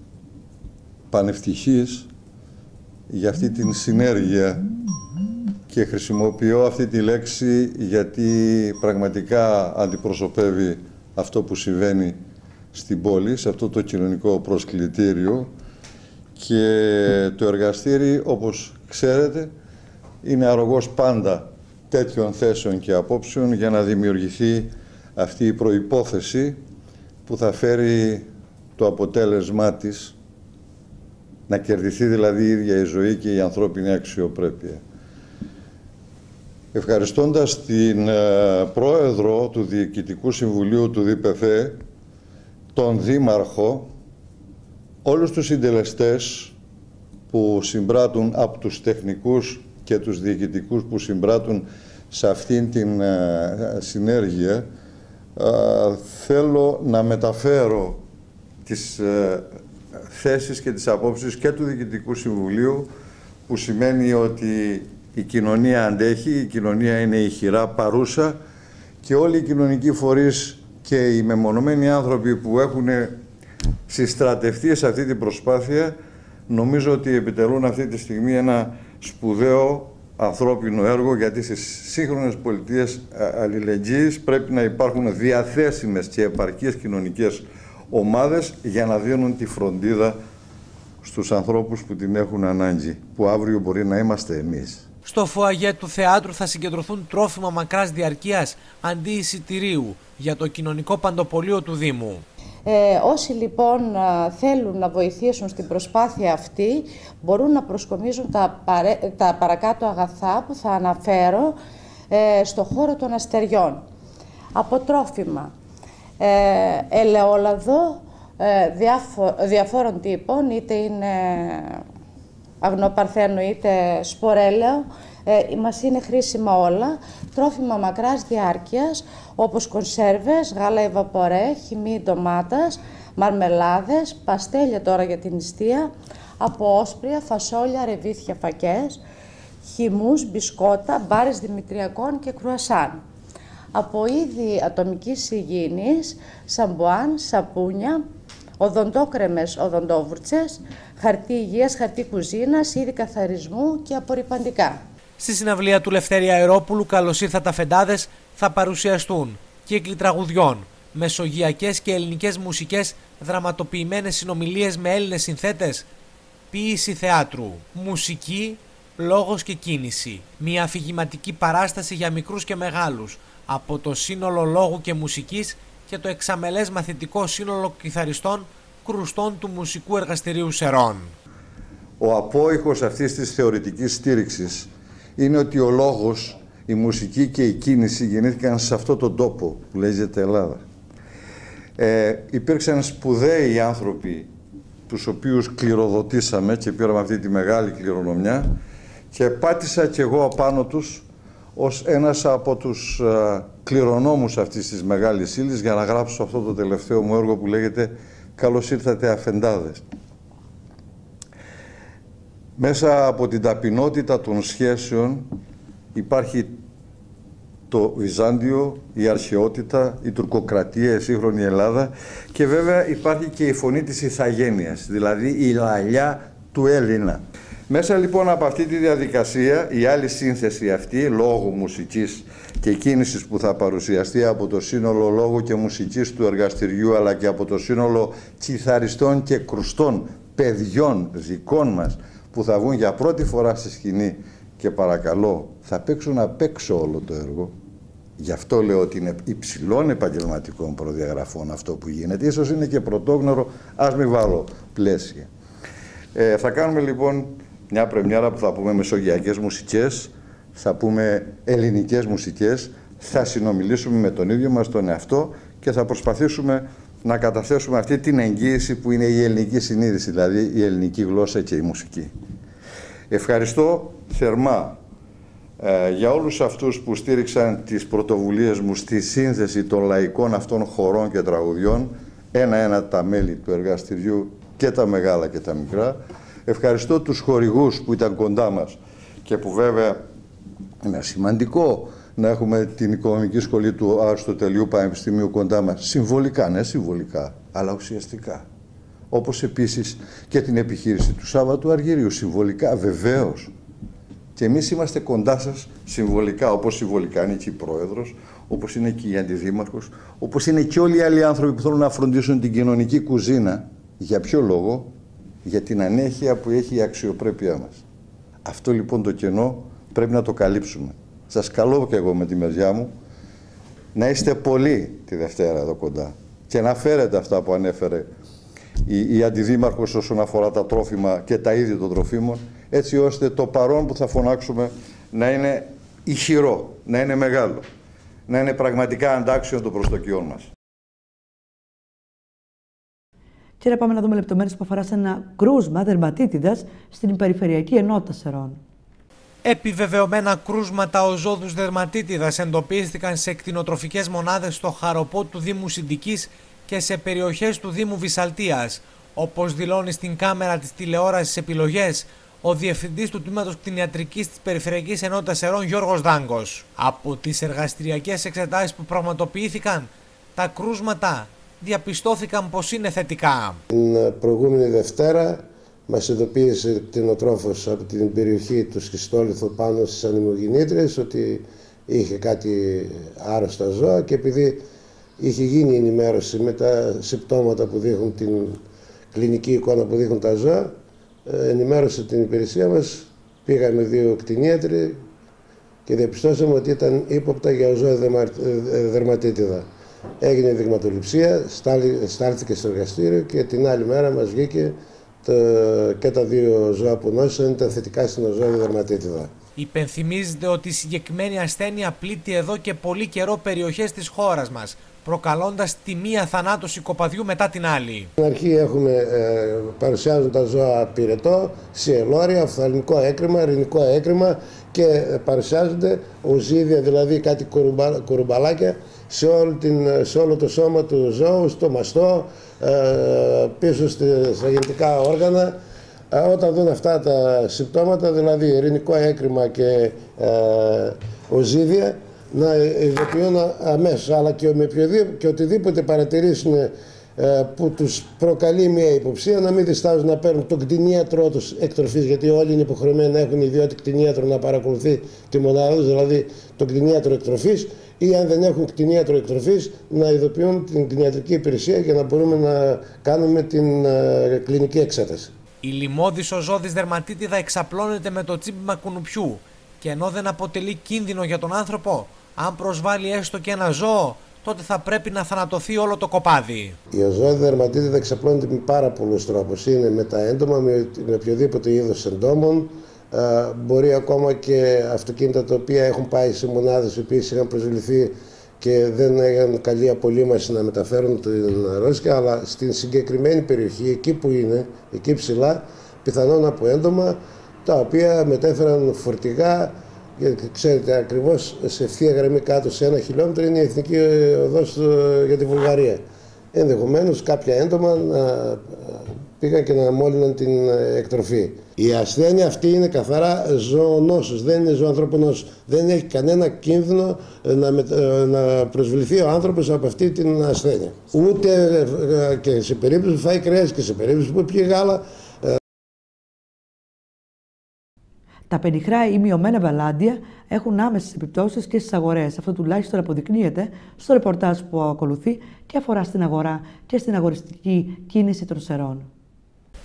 πανευτυχής για αυτή την συνέργεια και χρησιμοποιώ αυτή τη λέξη γιατί πραγματικά αντιπροσωπεύει αυτό που συμβαίνει στην πόλη, σε αυτό το κοινωνικό προσκλητήριο, και το εργαστήρι, όπως ξέρετε, είναι αρρωγός πάντα τέτοιων θέσεων και απόψεων για να δημιουργηθεί αυτή η προϋπόθεση που θα φέρει το αποτέλεσμά της, να κερδιθεί δηλαδή η ίδια η ζωή και η ανθρώπινη αξιοπρέπεια. Ευχαριστώντας την ε, πρόεδρο του Διοικητικού Συμβουλίου του ΔΠΘ, τον Δήμαρχο, όλους τους συντελεστές που συμπράττουν, από τους τεχνικούς και τους διοικητικούς που συμπράττουν σε αυτήν την ε, συνέργεια, ε, θέλω να μεταφέρω τις ε, θέσεις και τις απόψεις και του Διοικητικού Συμβουλίου, που σημαίνει ότι η κοινωνία αντέχει, η κοινωνία είναι ηχηρά παρούσα και όλοι οι κοινωνικοί φορείς και οι μεμονωμένοι άνθρωποι που έχουν συστρατευτεί σε αυτή την προσπάθεια, νομίζω ότι επιτελούν αυτή τη στιγμή ένα σπουδαίο ανθρώπινο έργο, γιατί στις σύγχρονες πολιτείες αλληλεγγύης πρέπει να υπάρχουν διαθέσιμες και επαρκείς κοινωνικές ομάδες για να δίνουν τη φροντίδα στους ανθρώπους που την έχουν ανάγκη, που αύριο μπορεί να είμαστε εμείς. Στο φοαγέ του θεάτρου θα συγκεντρωθούν τρόφιμα μακράς διαρκείας αντί εισιτηρίου για το κοινωνικό παντοπολείο του Δήμου. Ε, όσοι λοιπόν θέλουν να βοηθήσουν στην προσπάθεια αυτή μπορούν να προσκομίζουν τα, παρέ, τα παρακάτω αγαθά που θα αναφέρω ε, στο χώρο των αστεριών. Από τρόφιμα, ε, ελαιόλαδο ε, διάφο, διαφόρων τύπων, είτε είναι αγνοπαρθένο είτε σπορέλαιο, ε, μας είναι χρήσιμα όλα. Τρόφιμα μακράς διάρκειας, όπως κονσέρβες, γάλα ευαπορέ, χυμή ντομάτας, μαρμελάδες, παστέλια τώρα για την νηστεία, από όσπρια, φασόλια, ρεβίθια, φακές, χυμούς, μπισκότα, μπάρες δημητριακών και κρουασάν. Από είδη ατομικής υγιεινής, σαμπουάν, σαπούνια, οδοντόκρεμες, οδοντόβουρτσες, χαρτί υγείας, χαρτί κουζίνας, είδη καθαρισμού και απορρυπαντικά. Στη συναυλία του Λευτέρη Αερόπουλου «Καλώς ήρθατε αφεντάδες» θα παρουσιαστούν κύκλοι τραγουδιών, μεσογειακές και ελληνικές μουσικές, δραματοποιημένες συνομιλίες με Έλληνες συνθέτες, ποίηση θεάτρου, μουσική, λόγος και κίνηση. Μια αφηγηματική παράσταση για μικρούς και μεγάλους από το σύνολο λόγου και μουσικής και το εξαμελές μαθητικό σύνολο κιθαριστών κρουστών του Μουσικού Εργαστηρίου Σερών. Ο απόϊχος αυτής της θεωρητικής στήριξης είναι ότι ο λόγος, η μουσική και η κίνηση γεννήθηκαν σε αυτόν τον τόπο που λέγεται Ελλάδα. Ε, υπήρξαν σπουδαίοι άνθρωποι τους οποίους κληροδοτήσαμε και πήραμε αυτή τη μεγάλη κληρονομιά και πάτησα κι εγώ απάνω τους ως ένας από τους α, κληρονόμους αυτής της μεγάλης ύλης για να γράψω αυτό το τελευταίο μου έργο που λέγεται «Καλώς ήρθατε αφεντάδες». Μέσα από την ταπεινότητα των σχέσεων υπάρχει το Βυζάντιο, η αρχαιότητα, η τουρκοκρατία, η σύγχρονη Ελλάδα και βέβαια υπάρχει και η φωνή της ηθαγένειας, δηλαδή η λαλιά του Έλληνα. Μέσα λοιπόν από αυτή τη διαδικασία, η άλλη σύνθεση αυτή, λόγου, μουσικής και κίνησης που θα παρουσιαστεί από το σύνολο λόγου και μουσικής του εργαστηριού, αλλά και από το σύνολο κιθαριστών και κρουστών παιδιών δικών μας, που θα βγουν για πρώτη φορά στη σκηνή και παρακαλώ θα παίξουν απ' έξω όλο το έργο. Γι' αυτό λέω ότι είναι υψηλών επαγγελματικών προδιαγραφών αυτό που γίνεται. Ίσως είναι και πρωτόγνωρο, ας μην βάλω πλαίσια. Ε, θα κάνουμε λοιπόν μια πρεμιέρα που θα πούμε μεσογειακές μουσικές, θα πούμε ελληνικές μουσικές, θα συνομιλήσουμε με τον ίδιο μας τον εαυτό και θα προσπαθήσουμε να καταθέσουμε αυτή την εγγύηση που είναι η ελληνική συνείδηση, δηλαδή η ελληνική γλώσσα και η μουσική. Ευχαριστώ θερμά ε, για όλους αυτούς που στήριξαν τις πρωτοβουλίες μου στη σύνθεση των λαϊκών αυτών χορών και τραγουδιών, ένα-ένα τα μέλη του εργαστηριού και τα μεγάλα και τα μικρά. Ευχαριστώ τους χορηγούς που ήταν κοντά μας και που βέβαια είναι σημαντικό να έχουμε την Οικονομική Σχολή του Αριστοτελείου Πανεπιστημίου κοντά μας. Συμβολικά, ναι, συμβολικά, αλλά ουσιαστικά. Όπως επίσης και την επιχείρηση του Σάββατου Αργυρίου. Συμβολικά, βεβαίως. Και εμείς είμαστε κοντά σας συμβολικά, όπως συμβολικά είναι και η Πρόεδρος, όπως είναι και η Αντιδήμαρχος, όπως είναι και όλοι οι άλλοι άνθρωποι που θέλουν να φροντίσουν την κοινωνική κουζίνα. Για ποιο λόγο? Για την ανέχεια που έχει η αξιοπρέπειά μας. Αυτό λοιπόν το κενό πρέπει να το καλύψουμε. Σας καλώ και εγώ με τη μεριά μου να είστε πολλοί τη Δευτέρα εδώ κοντά και να φέρετε αυτά που ανέφερε η, η Αντιδήμαρχος όσον αφορά τα τρόφιμα και τα είδη των τροφίμων, έτσι ώστε το παρόν που θα φωνάξουμε να είναι ηχηρό, να είναι μεγάλο, να είναι πραγματικά αντάξιο των προσδοκιών μας. Και να πάμε να δούμε λεπτομέρειες που αφορά σε ένα κρούσμα δερματίτιδας στην Περιφερειακή Ενότητα Σερών. Επιβεβαιωμένα κρούσματα οζόδους δερματίτιδας εντοπίστηκαν σε κτηνοτροφικές μονάδες στο Χαροπό του Δήμου Συντικής και σε περιοχές του Δήμου Βυσσαλτίας. Όπως δηλώνει στην κάμερα της τηλεόρασης Επιλογές ο Διευθυντής του Τμήματος Κτηνιατρικής της Περιφερειακής Ενότητας Σερών, Γιώργος Δάγκος. Από τις εργαστηριακές εξετάσεις που πραγματοποιήθηκαν, τα κρούσματα διαπιστώθηκαν πως είναι θετικά. Την προηγούμενη Δευτέρα μας ειδοποίησε κτηνοτρόφος από την περιοχή του Σχιστόλιθου πάνω στις ανεμογεννήτριες ότι είχε κάτι άρρωστα ζώα και επειδή είχε γίνει ενημέρωση με τα συμπτώματα που δείχνουν, την κλινική εικόνα που δείχνουν τα ζώα, ενημέρωσε την υπηρεσία μας, πήγαμε δύο κτηνίατροι και διαπιστώσαμε ότι ήταν ύποπτα για οζόη δερματίτιδα. Έγινε δειγματοληψία, στάλθηκε στο εργαστήριο και την άλλη μέρα μας βγήκε το, και τα δύο ζώα που νόσησαν ήταν θετικά στην οζόη δερματίτιδα. Υπενθυμίζεται ότι η συγκεκριμένη ασθένεια πλήττει εδώ και πολύ καιρό περιοχές της χώρας μας, προκαλώντας τη μία θανάτωση κοπαδιού μετά την άλλη. Στην αρχή έχουμε, ε, παρουσιάζουν τα ζώα πυρετό, σιελώρια, οφθαλμικό έκρημα, ρινικό έκρημα και παρουσιάζονται οζύδια, δηλαδή κάτι κουρουμπα, κουρουμπαλάκια σε, όλη την, σε όλο το σώμα του ζώου, στο μαστό, ε, πίσω στα γεννητικά όργανα. Ε, όταν δουν αυτά τα συμπτώματα, δηλαδή ρινικό έκρημα και ε, οζύδια, να ειδοποιούν αμέσως, αλλά και, με και οτιδήποτε παρατηρήσουν ε, που τους προκαλεί μια υποψία, να μην διστάζουν να παίρνουν τον κτηνίατρό τους εκτροφής, γιατί όλοι είναι υποχρεωμένοι να έχουν ιδιότητα κτηνίατρο να παρακολουθεί τη μονάδα τους, δηλαδή τον κτηνίατρο εκτροφής, ή αν δεν έχουν κτηνίατρο εκτροφής, να ειδοποιούν την κτηνιατρική υπηρεσία για να μπορούμε να κάνουμε την ε, κλινική εξέταση. Η λιμώδης οζώδης δερματίτιδα εξαπλώνεται με το τσίπημα κουνουπιού και ενώ δεν αποτελεί κίνδυνο για τον άνθρωπο, αν προσβάλλει έστω και ένα ζώο, τότε θα πρέπει να θανατωθεί όλο το κοπάδι. Η οζώδη δερματίτιδα εξαπλώνεται με πάρα πολλούς τρόπους. Είναι με τα έντομα, με, με οποιοδήποτε είδος εντόμων. Ε, μπορεί ακόμα και αυτοκίνητα τα οποία έχουν πάει σε μονάδες οι οποίες είχαν προσβληθεί και δεν είχαν καλή απολύμαση να μεταφέρουν την αρρώστια, αλλά στην συγκεκριμένη περιοχή, εκεί που είναι, εκεί ψηλά, πιθανόν από έντομα, τα οποία μετέφεραν φορτηγά. Γιατί ξέρετε, ακριβώς σε ευθεία γραμμή κάτω σε ένα χιλιόμετρο είναι η εθνική οδός για τη Βουλγαρία. Ενδεχομένως κάποια έντομα να πήγαν και να μόλυναν την εκτροφή. Η ασθένεια αυτή είναι καθαρά ζωονόσος, δεν είναι ζωανθρωπονόσος. Δεν έχει κανένα κίνδυνο να, με, να προσβληθεί ο άνθρωπος από αυτή την ασθένεια. Ούτε και σε περίπτωση που φάει κρέας και σε περίπτωση που πιει γάλα. Τα πενιχρά ή μειωμένα βαλάντια έχουν άμεσες επιπτώσεις και στις αγορές. Αυτό τουλάχιστον αποδεικνύεται στο ρεπορτάζ που ακολουθεί και αφορά στην αγορά και στην αγοριστική κίνηση των Σερών.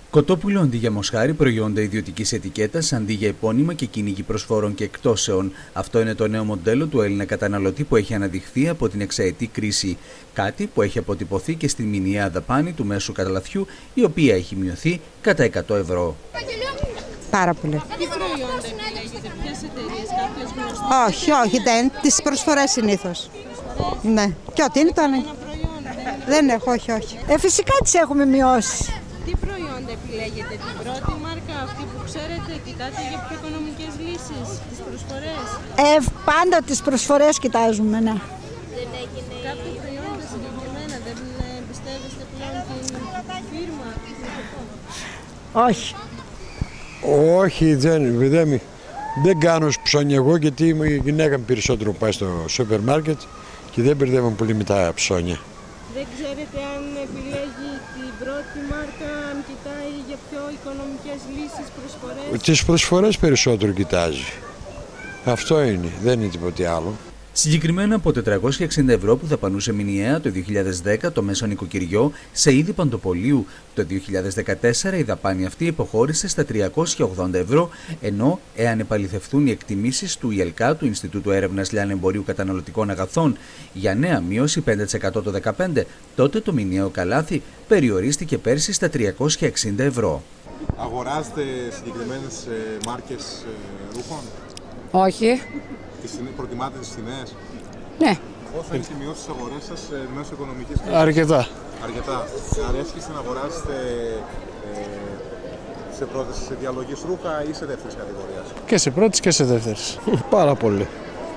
Κοτόπουλο αντί για μοσχάρι, προϊόντα ιδιωτικής ετικέτας αντί για επώνυμα και κυνήγι προσφορών και εκτόσεων. Αυτό είναι το νέο μοντέλο του Έλληνα καταναλωτή που έχει αναδειχθεί από την εξαετή κρίση. Κάτι που έχει αποτυπωθεί και στη μηνιαία δαπάνη του μέσου καλαθιού, η οποία έχει μειωθεί κατά εκατό ευρώ. Πάρα πολύ. Τι προϊόντα επιλέγετε, ποιες εταιρείες, κάποιες γνωστές? Όχι, όχι, δεν. Τις προσφορές συνήθως. Ναι. Και ό,τι είναι το ένα. Δεν έχω, όχι, όχι. Ε, φυσικά τις έχουμε μειώσει. Τι προϊόντα επιλέγετε, την πρώτη μάρκα, αυτή που ξέρετε, κοιτάτε για πιο οικονομικές λύσεις, τις προσφορές? Ε, πάντα τις προσφορές κοιτάζουμε, ναι. Δεν έγινε κάποια προϊόντα συγκεκριμένα, δεν εμπιστεύεστε πλέον την φίρμα? Όχι. Όχι, δεν, δεν, δεν κάνω ψώνια εγώ, γιατί η γυναίκα μου περισσότερο πάει στο σούπερ μάρκετ και δεν μπερδεύω πολύ με τα ψώνια. Δεν ξέρετε αν επιλέγει την πρώτη μάρκα, αν κοιτάει για πιο οικονομικές λύσεις, προσφορές? Τις προσφορές περισσότερο κοιτάζει. Αυτό είναι, δεν είναι τίποτε άλλο. Συγκεκριμένα από τετρακόσια εξήντα ευρώ που δαπανούσε μηνιαία το δύο χιλιάδες δέκα το μέσο νοικοκυριό σε είδη παντοπολίου, το δύο χιλιάδες δεκατέσσερα η δαπάνη αυτή υποχώρησε στα τριακόσια ογδόντα ευρώ, ενώ εάν επαληθευτούν οι εκτιμήσεις του ΙΕΛΚΑ, του Ινστιτούτου Έρευνας Λιανεμπορίου Καταναλωτικών Αγαθών, για νέα μείωση πέντε τοις εκατό το δύο χιλιάδες δεκαπέντε, τότε το μηνιαίο καλάθι περιορίστηκε πέρσι στα τριακόσια εξήντα ευρώ. Αγοράζετε συγκεκριμένες μάρκες ρούχων? Όχι. Προτιμάτε τις τιμές? Ναι. Πόσο έχει μειώσει τις αγορές σας μέσω οικονομικής κρίσης? Αρκετά. Αρκετά. Αρέσκεστε να αγοράσετε ε, σε πρώτης σε διαλογής ρούχα ή σε δεύτερης κατηγορίας? Και σε πρώτης και σε δεύτερης. Πάρα πολύ.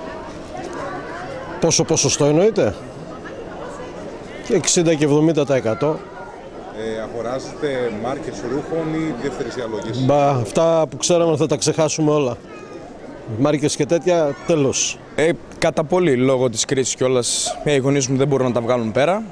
Πόσο ποσοστό εννοείτε? εξήντα και εβδομήντα τοις εκατό. Ε, αγοράζετε μάρκες ρούχων ή δεύτερης διαλογής? Μπα, αυτά που ξέραμε θα τα ξεχάσουμε όλα. Μάρκες και τέτοια, τέλος. Ε, κατά πολύ, λόγω της κρίσης κιόλας, οι γονείς μου δεν μπορούν να τα βγάλουν πέρα.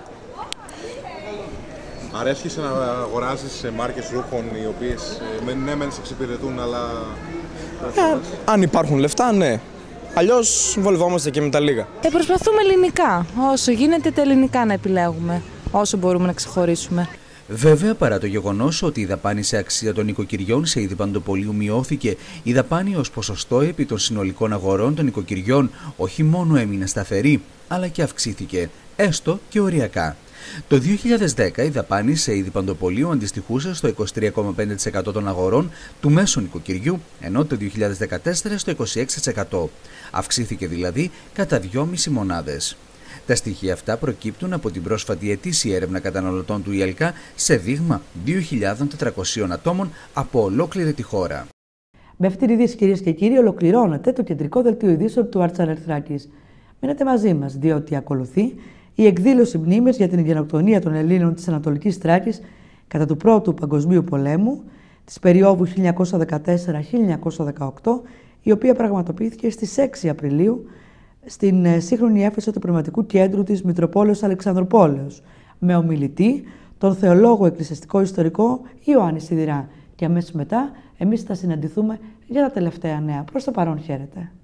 Αρέσκεσαι να αγοράζεις μάρκες ρούχων οι οποίες ναι μεν σε εξυπηρετούν, αλλά... Ε, αν υπάρχουν λεφτά, ναι. Αλλιώς βολευόμαστε και με τα λίγα. Ε, προσπαθούμε ελληνικά, όσο γίνεται τα ελληνικά να επιλέγουμε, όσο μπορούμε να ξεχωρίσουμε. Βέβαια, παρά το γεγονός ότι η δαπάνη σε αξία των νοικοκυριών σε είδη παντοπολίου μειώθηκε, η δαπάνη ως ποσοστό επί των συνολικών αγορών των νοικοκυριών όχι μόνο έμεινε σταθερή, αλλά και αυξήθηκε, έστω και οριακά. Το δύο χιλιάδες δέκα η δαπάνη σε είδη παντοπολίου αντιστοιχούσε στο είκοσι τρία κόμμα πέντε τοις εκατό των αγορών του μέσου νοικοκυριού, ενώ το δύο χιλιάδες δεκατέσσερα στο είκοσι έξι τοις εκατό. Αυξήθηκε δηλαδή κατά δυόμισι μονάδες. Τα στοιχεία αυτά προκύπτουν από την πρόσφατη ετήσια έρευνα καταναλωτών του ΙΕΛΚΑ σε δείγμα δύο χιλιάδες τετρακόσιων ατόμων από ολόκληρη τη χώρα. Με αυτή την είδηση, κυρίες και κύριοι, ολοκληρώνεται το κεντρικό δελτίο ειδήσεων του Artchannel Thrakis. Μείνετε μαζί μας, διότι ακολουθεί η εκδήλωση μνήμης για την γενοκτονία των Ελλήνων της Ανατολικής Θράκης κατά του Πρώτου Παγκοσμίου Πολέμου, της περίοδου χίλια εννιακόσια δεκατέσσερα με χίλια εννιακόσια δεκαοκτώ, η οποία πραγματοποιήθηκε στις έξι Απριλίου στην σύγχρονη αίθουσα του Πνευματικού Κέντρου της Μητροπόλεως Αλεξανδρουπόλεως, με ομιλητή τον θεολόγο εκκλησιαστικό ιστορικό Ιωάννη Σιδηρά. Και αμέσως μετά εμείς θα συναντηθούμε για τα τελευταία νέα. Προς το παρόν, χαίρετε.